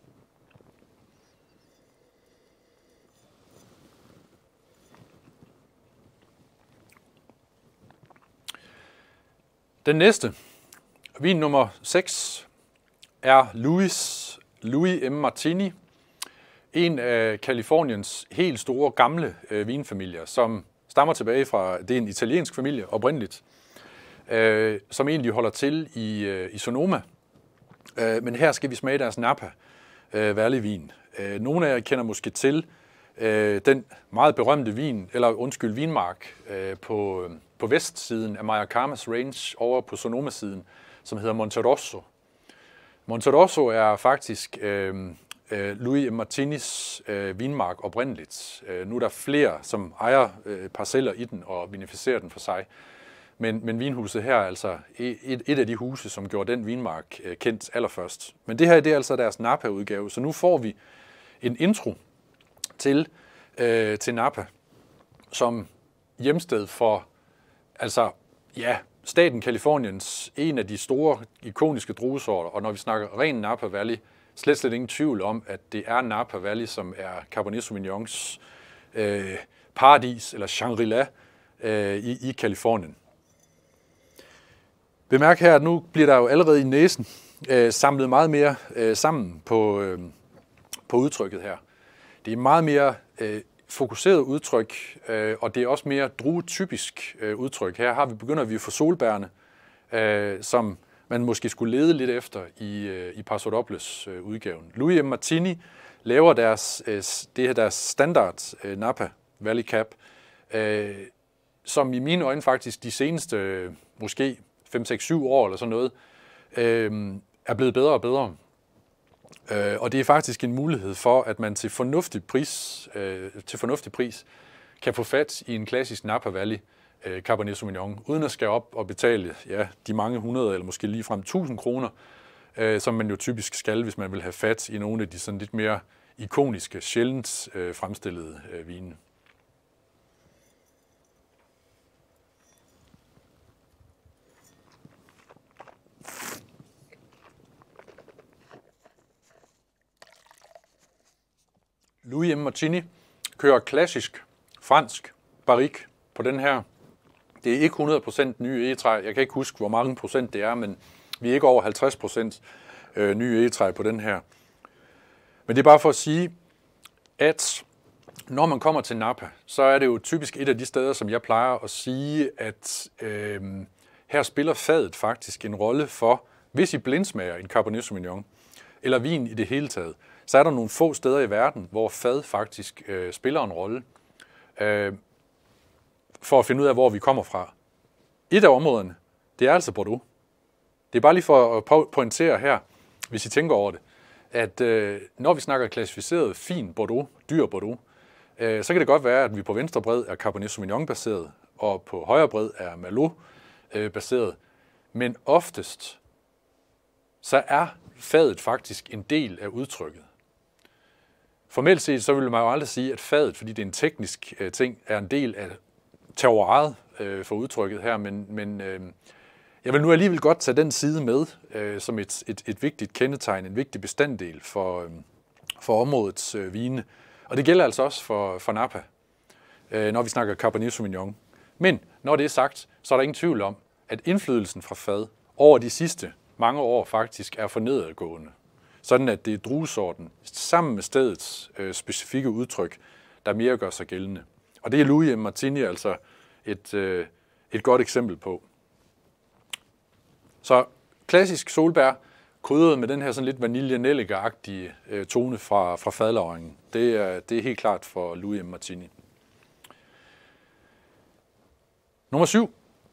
Den næste, vin nummer 6, er Louis M. Martini, en af Kaliforniens helt store gamle vinfamilier, som stammer tilbage fra, det er en italiensk familie oprindeligt, som egentlig holder til i Sonoma. Men her skal vi smage deres Napa Valley-vin. Nogle af jer kender måske til den meget berømte vinmark på vestsiden af Mayacamas Range over på Sonoma-siden, som hedder Monte Rosso. Monte Rosso er faktisk Louis M. Martinis vinmark oprindeligt. Nu er der flere, som ejer parceller i den og vinificerer den for sig. Men vinhuset her er altså et af de huse, som gjorde den vinmark kendt allerførst. Men det her det er altså deres Napa-udgave, så nu får vi en intro til Napa som hjemsted for staten Kaliforniens en af de store ikoniske druesorter. Og når vi snakker ren Napa Valley, slet ingen tvivl om, at det er Napa Valley, som er Cabernet Sauvignons paradis eller Shangri-La i Kalifornien. Bemærk her, at nu bliver der jo allerede i næsen samlet meget mere sammen på udtrykket her. Det er meget mere fokuseret udtryk, og det er også mere druetypisk udtryk. Her begynder vi at få solbærne, som man måske skulle lede lidt efter i Paso Robles udgaven. Louis M. Martini laver deres standard Napa Valley Cap, som i mine øjne faktisk de seneste måske 5-6-7 år eller sådan noget, er blevet bedre og bedre. Og det er faktisk en mulighed for, at man til fornuftig pris kan få fat i en klassisk Napa Valley Cabernet Sauvignon, uden at skal op og betale de mange 100 eller måske ligefrem 1000 kroner, som man jo typisk skal, hvis man vil have fat i nogle af de sådan lidt mere ikoniske, sjældent fremstillede vine. Louis M. Martini kører klassisk fransk barrique på den her. Det er ikke 100% nye egetræ. Jeg kan ikke huske, hvor mange procent det er, men vi er ikke over 50% nye egetræ på den her. Men det er bare for at sige, at Når man kommer til Napa, så er det jo typisk et af de steder, som jeg plejer at sige, at her spiller fadet faktisk en rolle for, hvis I blindsmager en Cabernet Sauvignon, eller vin i det hele taget, så er der nogle få steder i verden, hvor fad faktisk spiller en rolle, for at finde ud af, hvor vi kommer fra. Et af områderne, det er altså Bordeaux. Det er bare lige for at pointere her, hvis I tænker over det, at når vi snakker klassificeret fin Bordeaux, dyr Bordeaux, så kan det godt være, at vi på venstre bred er Cabernet Sauvignon-baseret, og på højre bred er Merlot-baseret. Men oftest, så er fadet faktisk en del af udtrykket. Formelt set, så vil man jo aldrig sige, at fadet, fordi det er en teknisk ting, er en del af terroiret for udtrykket her, men jeg vil nu alligevel godt tage den side med som et vigtigt kendetegn, en vigtig bestanddel for områdets vine. Og det gælder altså også for Napa, når vi snakker Cabernet Sauvignon. Men når det er sagt, så er der ingen tvivl om, at indflydelsen fra fad over de sidste mange år faktisk er for nedadgående. Sådan at det er druesorten sammen med stedets specifikke udtryk, der mere gør sig gældende. Og det er Louis Martini altså et godt eksempel på. Så klassisk solbær, krydret med den her sådan lidt vanilje-nellike-agtige tone fra fadlagringen. Det er helt klart for Louis Martini. Nummer 7.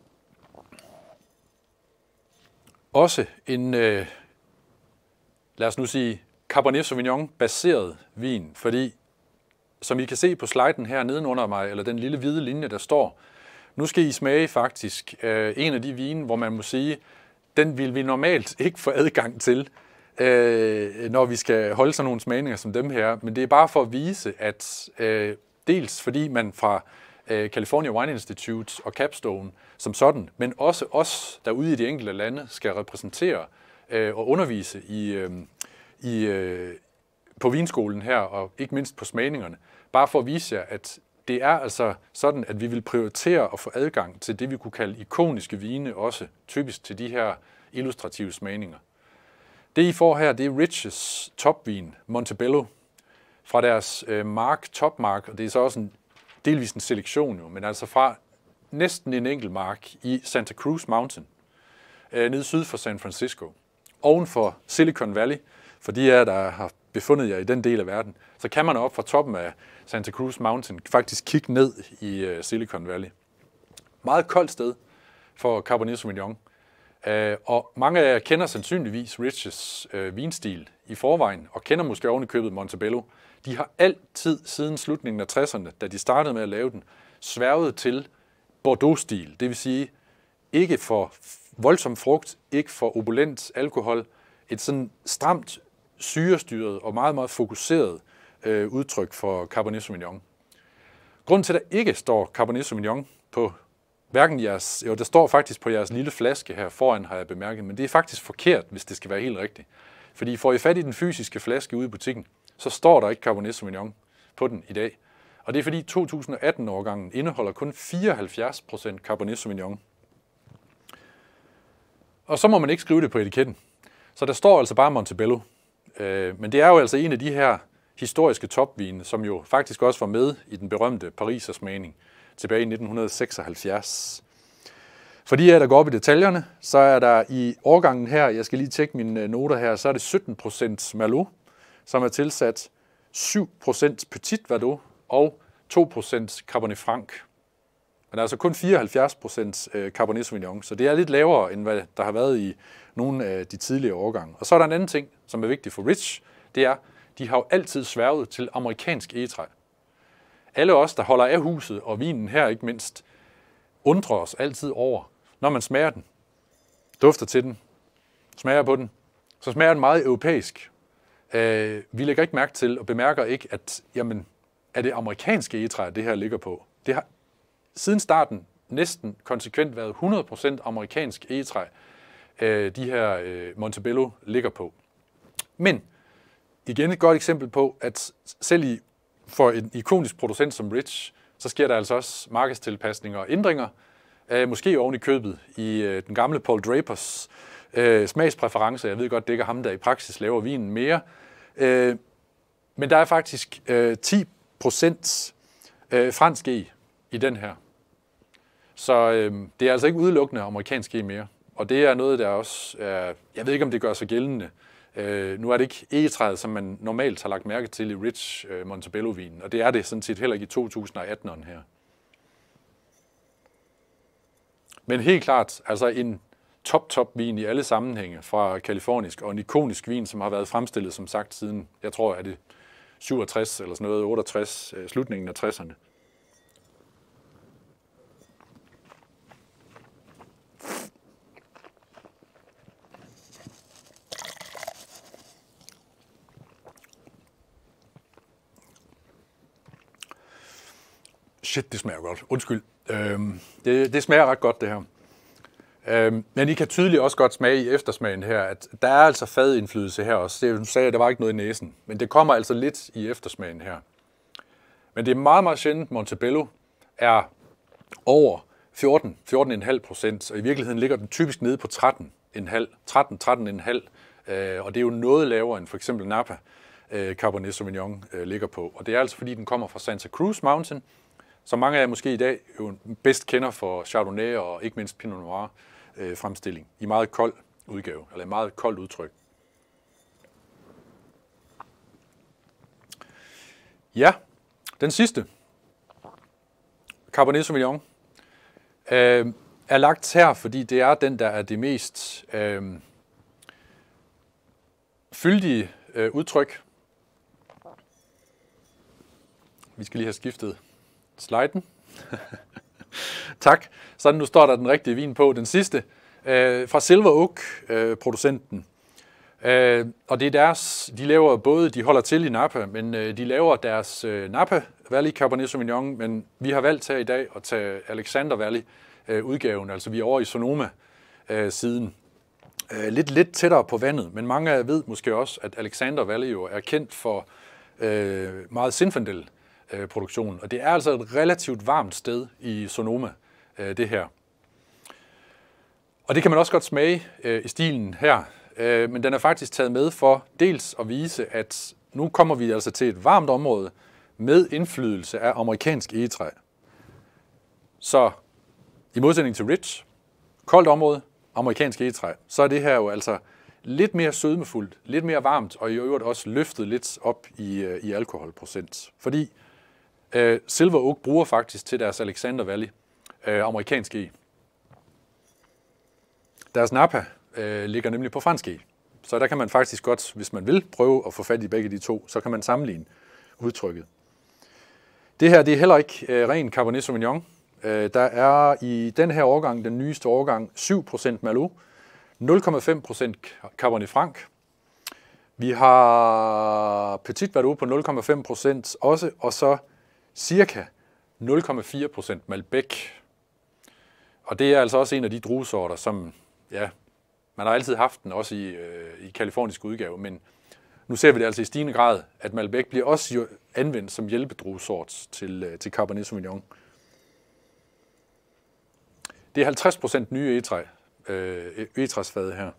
Også en, lad os nu sige, Cabernet Sauvignon-baseret vin, fordi som I kan se på sliden her nedenunder mig, eller den lille hvide linje, der står, nu skal I smage faktisk en af de vine, hvor man må sige, den vil vi normalt ikke få adgang til, når vi skal holde sådan nogle smagninger som dem her. Men det er bare for at vise, at dels fordi man fra California Wine Institute og Capstone som sådan, men også os derude i de enkelte lande skal repræsentere og undervise på vinskolen her, og ikke mindst på smagningerne, bare for at vise jer, at det er altså sådan, at vi vil prioritere at få adgang til det, vi kunne kalde ikoniske vine, også typisk til de her illustrative smagninger. Det I får her, det er Riches topvin, Montebello, fra deres topmark, og det er så også delvis en selektion, jo, men altså fra næsten en enkelt mark i Santa Cruz Mountain, nede syd for San Francisco. Oven for Silicon Valley, for de af der har befundet jer i den del af verden, så kan man op fra toppen af Santa Cruz Mountain faktisk kigge ned i Silicon Valley. Meget koldt sted for Cabernet Sauvignon. Og mange af jer kender sandsynligvis Riches vinstil i forvejen, og kender måske oven i købet Montebello. De har altid siden slutningen af 60'erne, da de startede med at lave den, sværget til Bordeaux-stil. Det vil sige, ikke for voldsom frugt, ikke for opulent alkohol, et sådan stramt, syrestyret og meget, meget fokuseret udtryk for Cabernet Sauvignon. Grunden til, at der ikke står Cabernet Sauvignon på hverken jeres, jo, der står faktisk på jeres lille flaske her foran, har jeg bemærket, men det er faktisk forkert, hvis det skal være helt rigtigt. Fordi får I fat i den fysiske flaske ude i butikken, så står der ikke Cabernet Sauvignon på den i dag. Og det er fordi 2018-årgangen indeholder kun 74% Cabernet Sauvignon. Og så må man ikke skrive det på etiketten. Så der står altså bare Montebello. Men det er jo altså en af de her historiske topvine, som jo faktisk også var med i den berømte Pariser-smagning tilbage i 1976. For de af der går op i detaljerne, så er der i årgangen her, jeg skal lige tjekke mine noter her, så er det 17% Merlot, som er tilsat 7% Petit Verdot og 2% Cabernet Franc. Men der er altså kun 74% Cabernet Sauvignon, så det er lidt lavere, end hvad der har været i nogle af de tidligere årgange. Og så er der en anden ting, som er vigtig for Rich, det er, de har jo altid sværget til amerikansk egetræ. Alle os, der holder af huset, og vinen her ikke mindst, undrer os altid over, når man smager den, dufter til den, smager på den, så smager den meget europæisk. Vi lægger ikke mærke til og bemærker ikke, at jamen, er det amerikanske egetræ, det her ligger på. Det har siden starten næsten konsekvent været 100% amerikansk egetræ, de her Montebello ligger på. Men igen et godt eksempel på, at selv for en ikonisk producent som Rich, så sker der altså også markedstilpasninger og ændringer, måske oven i købet i den gamle Paul Drapers smagspræferencer. Jeg ved godt, det ikke er ham, der i praksis laver vinen mere. Men der er faktisk 10% fransk i den her. Så det er altså ikke udelukkende amerikansk mere. Og det er noget, der også er, jeg ved ikke, om det gør sig gældende. Nu er det ikke egetræet, som man normalt har lagt mærke til i Rich Montebello-vinen, og det er det sådan set heller ikke i 2018'eren her. Men helt klart, altså en top-vin i alle sammenhænge fra kalifornisk, og en ikonisk vin, som har været fremstillet, som sagt, siden, jeg tror, er det 67 eller sådan noget, 68, slutningen af 60'erne. Shit, det smager godt. Undskyld. Det smager ret godt, det her. Men I kan tydeligt også godt smage i eftersmagen her, at der er altså fadindflydelse her også. Du sagde, at der var ikke noget i næsen, men det kommer altså lidt i eftersmagen her. Men det er meget, meget sjældent, Montebello er over 14,5%, og i virkeligheden ligger den typisk nede på 13,5%, og det er jo noget lavere end for eksempel Napa Cabernet Sauvignon ligger på. Og det er altså fordi, den kommer fra Santa Cruz Mountain, som mange af jer måske i dag jo bedst kender for Chardonnay og ikke mindst Pinot Noir fremstilling i meget kold udgave, eller meget koldt udtryk. Ja, den sidste, Cabernet Sauvignon, er lagt her, fordi det er den, der er det mest fyldige udtryk. Vi skal lige have skiftet sliden. Tak. Sådan, nu står der den rigtige vin på. Den sidste fra Silver Oak producenten. Og det er deres, de laver både, de holder til i Napa, men de laver deres Napa Valley Cabernet Sauvignon, men vi har valgt her i dag at tage Alexander Valley udgaven, altså vi er over i Sonoma siden. Lidt tættere på vandet, men mange af jer ved måske også, at Alexander Valley jo er kendt for meget Zinfandel produktion, og det er altså et relativt varmt sted i Sonoma, det her. Og det kan man også godt smage i stilen her, men den er faktisk taget med for dels at vise, at nu kommer vi altså til et varmt område med indflydelse af amerikansk egetræ. Så i modsætning til Rich, koldt område, amerikansk egetræ, så er det her jo altså lidt mere sødmefuldt, lidt mere varmt, og i øvrigt også løftet lidt op i alkoholprocent. Fordi Silver Oak bruger faktisk til deres Alexander Valley amerikansk eg. Deres Napa ligger nemlig på fransk eg. Så der kan man faktisk godt, hvis man vil prøve at få fat i begge de to, så kan man sammenligne udtrykket. Det her, det er heller ikke ren Cabernet Sauvignon. Der er i den her årgang, den nyeste årgang, 7% Merlot, 0,5% Cabernet Franc. Vi har Petit Verdot på 0,5% også, og så cirka 0,4% Malbec. Og det er altså også en af de druesorter, som, ja, man har altid haft den også i kalifornisk udgave, men nu ser vi det altså i stigende grad, at Malbec bliver også anvendt som hjælpedruesort til Cabernet Sauvignon. Det er 50% nye egetræsfade her.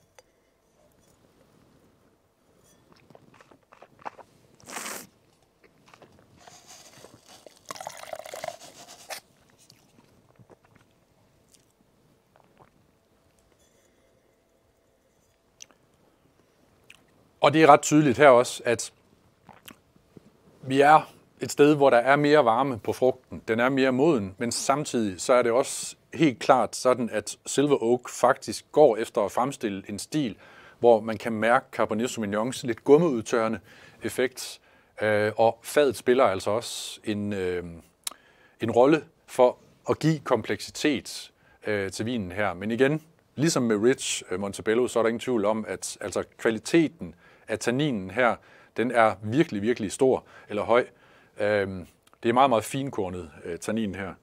Og det er ret tydeligt her også, at vi er et sted, hvor der er mere varme på frugten. Den er mere moden, men samtidig så er det også helt klart sådan, at Silver Oak faktisk går efter at fremstille en stil, hvor man kan mærke Cabernet Sauvignons lidt gummeudtørrende effekt. Og fadet spiller altså også en rolle for at give kompleksitet til vinen her. Men igen, ligesom med Rich Montebello, så er der ingen tvivl om, at altså kvaliteten af tanninen her, den er virkelig, virkelig stor eller høj. Det er meget, meget finkornet tannin her.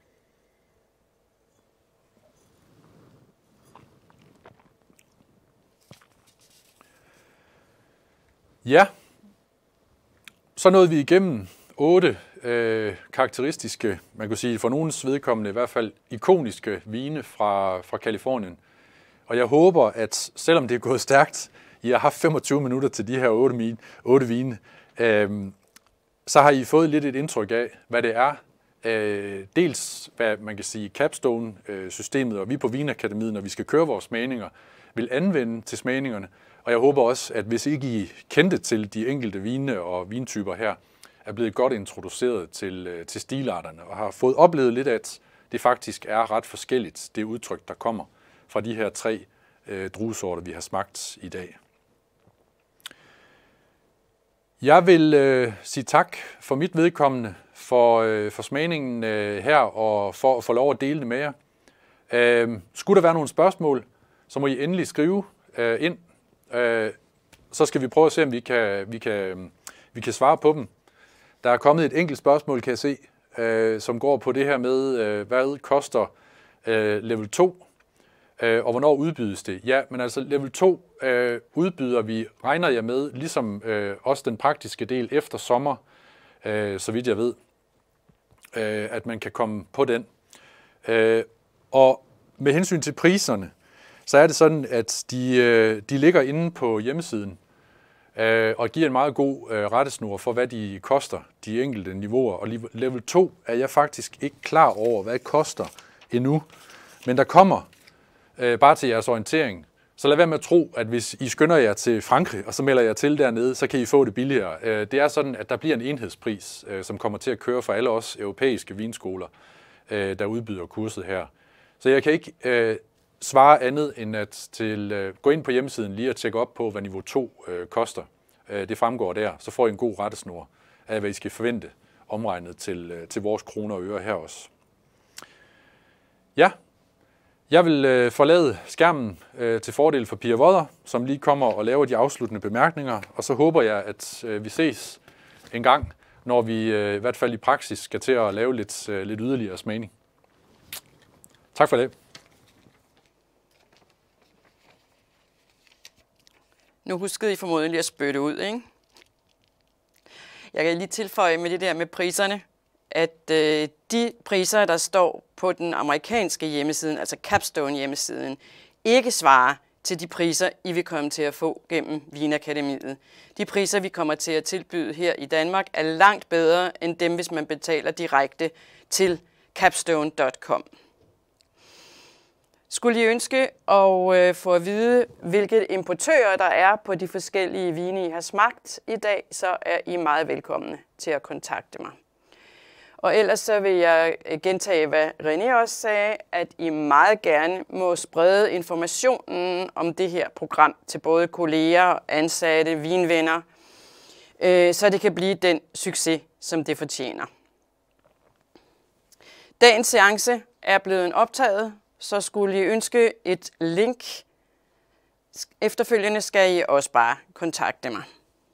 Ja, så nåede vi igennem 8 karakteristiske, man kan sige for nogens vedkommende i hvert fald ikoniske vine fra Kalifornien. Og jeg håber, at selvom det er gået stærkt, I har haft 25 minutter til de her 8 vine, så har I fået lidt et indtryk af, hvad det er. Dels hvad man kan sige Capstone-systemet, og vi på Wine Academy, når vi skal køre vores smagninger, vil anvende til smagningerne. Og jeg håber også, at hvis ikke I kendte til de enkelte vine og vintyper her, er blevet godt introduceret til stilarterne, og har fået oplevet lidt, at det faktisk er ret forskelligt, det udtryk, der kommer fra de her 3 druesorter, vi har smagt i dag. Jeg vil sige tak for mit vedkommende for smagningen her, og for at få lov at dele det med jer. Skulle der være nogle spørgsmål, så må I endelig skrive ind. Så skal vi prøve at se, om vi kan svare på dem. Der er kommet et enkelt spørgsmål, kan jeg se, som går på det her med, hvad koster level 2, og hvornår udbydes det? Ja, men altså level 2 udbyder vi, regner jeg med, ligesom også den praktiske del efter sommer, så vidt jeg ved, at man kan komme på den. Og med hensyn til priserne, så er det sådan, at de ligger inde på hjemmesiden og giver en meget god rettesnor for, hvad de koster, de enkelte niveauer. Og level 2 er jeg faktisk ikke klar over, hvad det koster endnu. Men der kommer, bare til jeres orientering, så lad være med at tro, at hvis I skynder jer til Frankrig, og så melder jer til dernede, så kan I få det billigere. Det er sådan, at der bliver en enhedspris, som kommer til at køre for alle os europæiske vinskoler, der udbyder kurset her. Så jeg kan ikke svare andet end at gå ind på hjemmesiden lige og tjekke op på, hvad niveau 2 koster. Det fremgår der. Så får I en god rettesnor af, hvad I skal forvente omregnet til vores kroner og øre her også. Ja, jeg vil forlade skærmen til fordel for Pia Vodder, som lige kommer og laver de afsluttende bemærkninger. Og så håber jeg, at vi ses en gang, når vi i hvert fald i praksis skal til at lave lidt yderligere smagning. Tak for det. Nu huskede I formodentlig at spytte ud, ikke? Jeg kan lige tilføje med det der med priserne, at de priser, der står på den amerikanske hjemmeside, altså Capstone hjemmesiden, ikke svarer til de priser, I vil komme til at få gennem Wine Academiet. De priser, vi kommer til at tilbyde her i Danmark, er langt bedre end dem, hvis man betaler direkte til capstone.com. Skulle I ønske at få at vide, hvilke importører der er på de forskellige vine, I har smagt i dag, så er I meget velkomne til at kontakte mig. Og ellers så vil jeg gentage, hvad René også sagde, at I meget gerne må sprede informationen om det her program til både kolleger, ansatte, vinvenner, så det kan blive den succes, som det fortjener. Dagens seance er blevet optaget, så skulle I ønske et link efterfølgende, skal I også bare kontakte mig.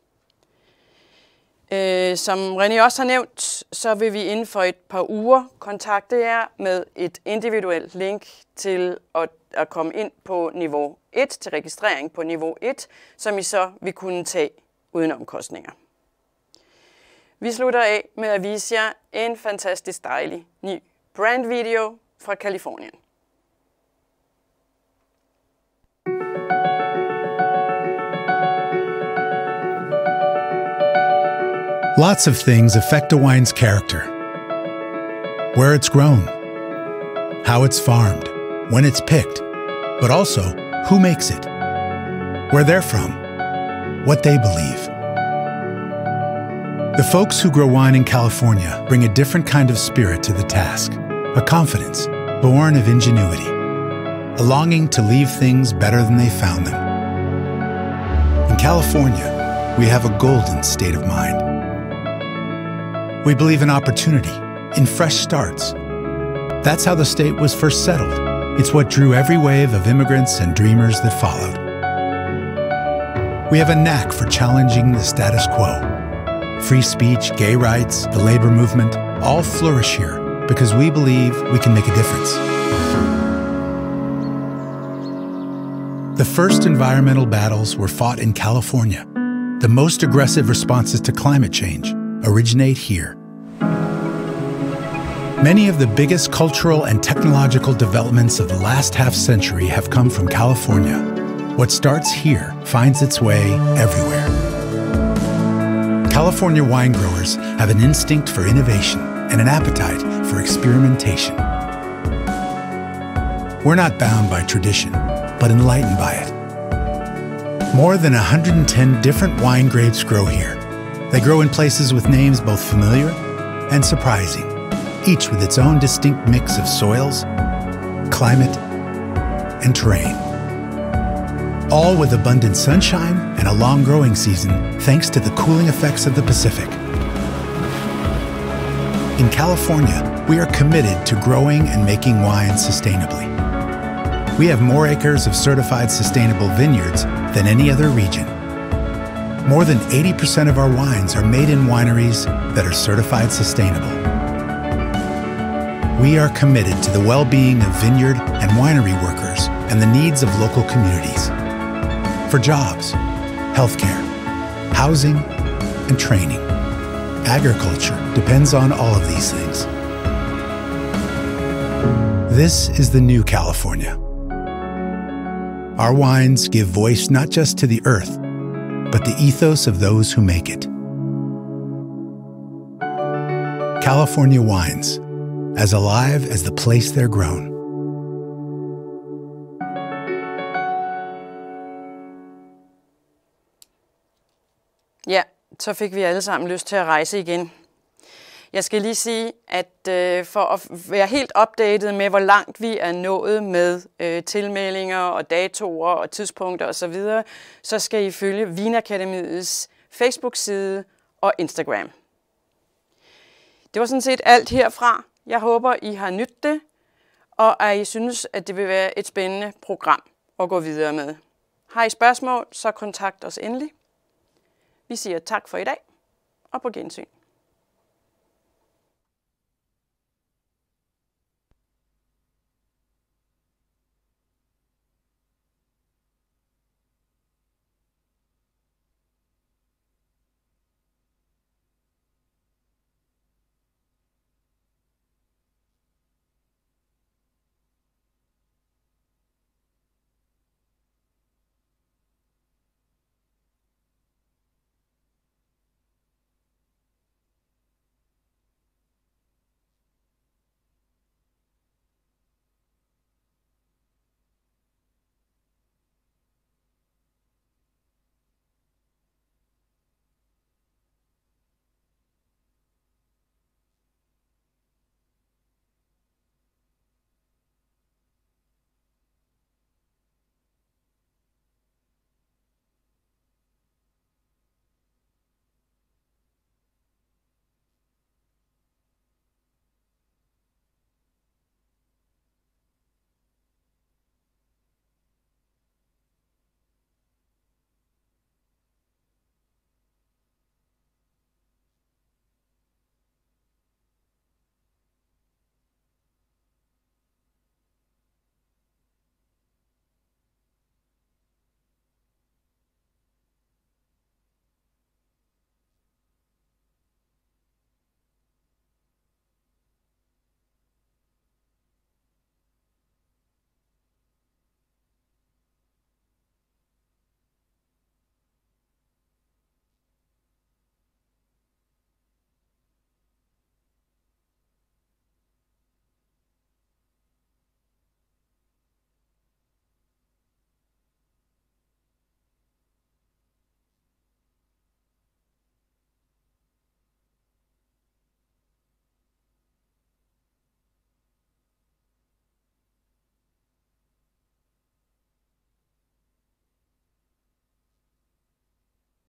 Som René også har nævnt, så vil vi inden for et par uger kontakte jer med et individuelt link til at komme ind på niveau 1, til registrering på niveau 1, som I så vil kunne tage uden omkostninger. Vi slutter af med at vise jer en fantastisk dejlig ny brandvideo fra Californien. Lots of things affect a wine's character. Where it's grown, how it's farmed, when it's picked, but also who makes it, where they're from, what they believe. The folks who grow wine in California bring a different kind of spirit to the task, a confidence born of ingenuity, a longing to leave things better than they found them. In California, we have a golden state of mind. We believe in opportunity, in fresh starts. That's how the state was first settled. It's what drew every wave of immigrants and dreamers that followed. We have a knack for challenging the status quo. Free speech, gay rights, the labor movement, all flourish here because we believe we can make a difference. The first environmental battles were fought in California. The most aggressive responses to climate change originate here. Many of the biggest cultural and technological developments of the last half-century have come from California. What starts here finds its way everywhere. California wine growers have an instinct for innovation and an appetite for experimentation. We're not bound by tradition, but enlightened by it. More than 110 different wine grapes grow here. They grow in places with names both familiar and surprising, each with its own distinct mix of soils, climate, and terrain. All with abundant sunshine and a long growing season thanks to the cooling effects of the Pacific. In California, we are committed to growing and making wine sustainably. We have more acres of certified sustainable vineyards than any other region. More than 80% of our wines are made in wineries that are certified sustainable. We are committed to the well-being of vineyard and winery workers and the needs of local communities. For jobs, healthcare, housing, and training, agriculture depends on all of these things. This is the new California. Our wines give voice not just to the earth, but the ethos of those who make it. California wines, as alive as the place they're grown. Ja, så fik vi alle sammen lyst til at rejse igen. Jeg skal lige sige, at for at være helt opdateret med, hvor langt vi er nået med tilmeldinger og datoer og tidspunkter osv., så skal I følge Wine Akademiets Facebook-side og Instagram. Det var sådan set alt herfra. Jeg håber, I har nydt det, og at I synes, at det vil være et spændende program at gå videre med. Har I spørgsmål, så kontakt os endelig. Vi siger tak for i dag, og på gensyn.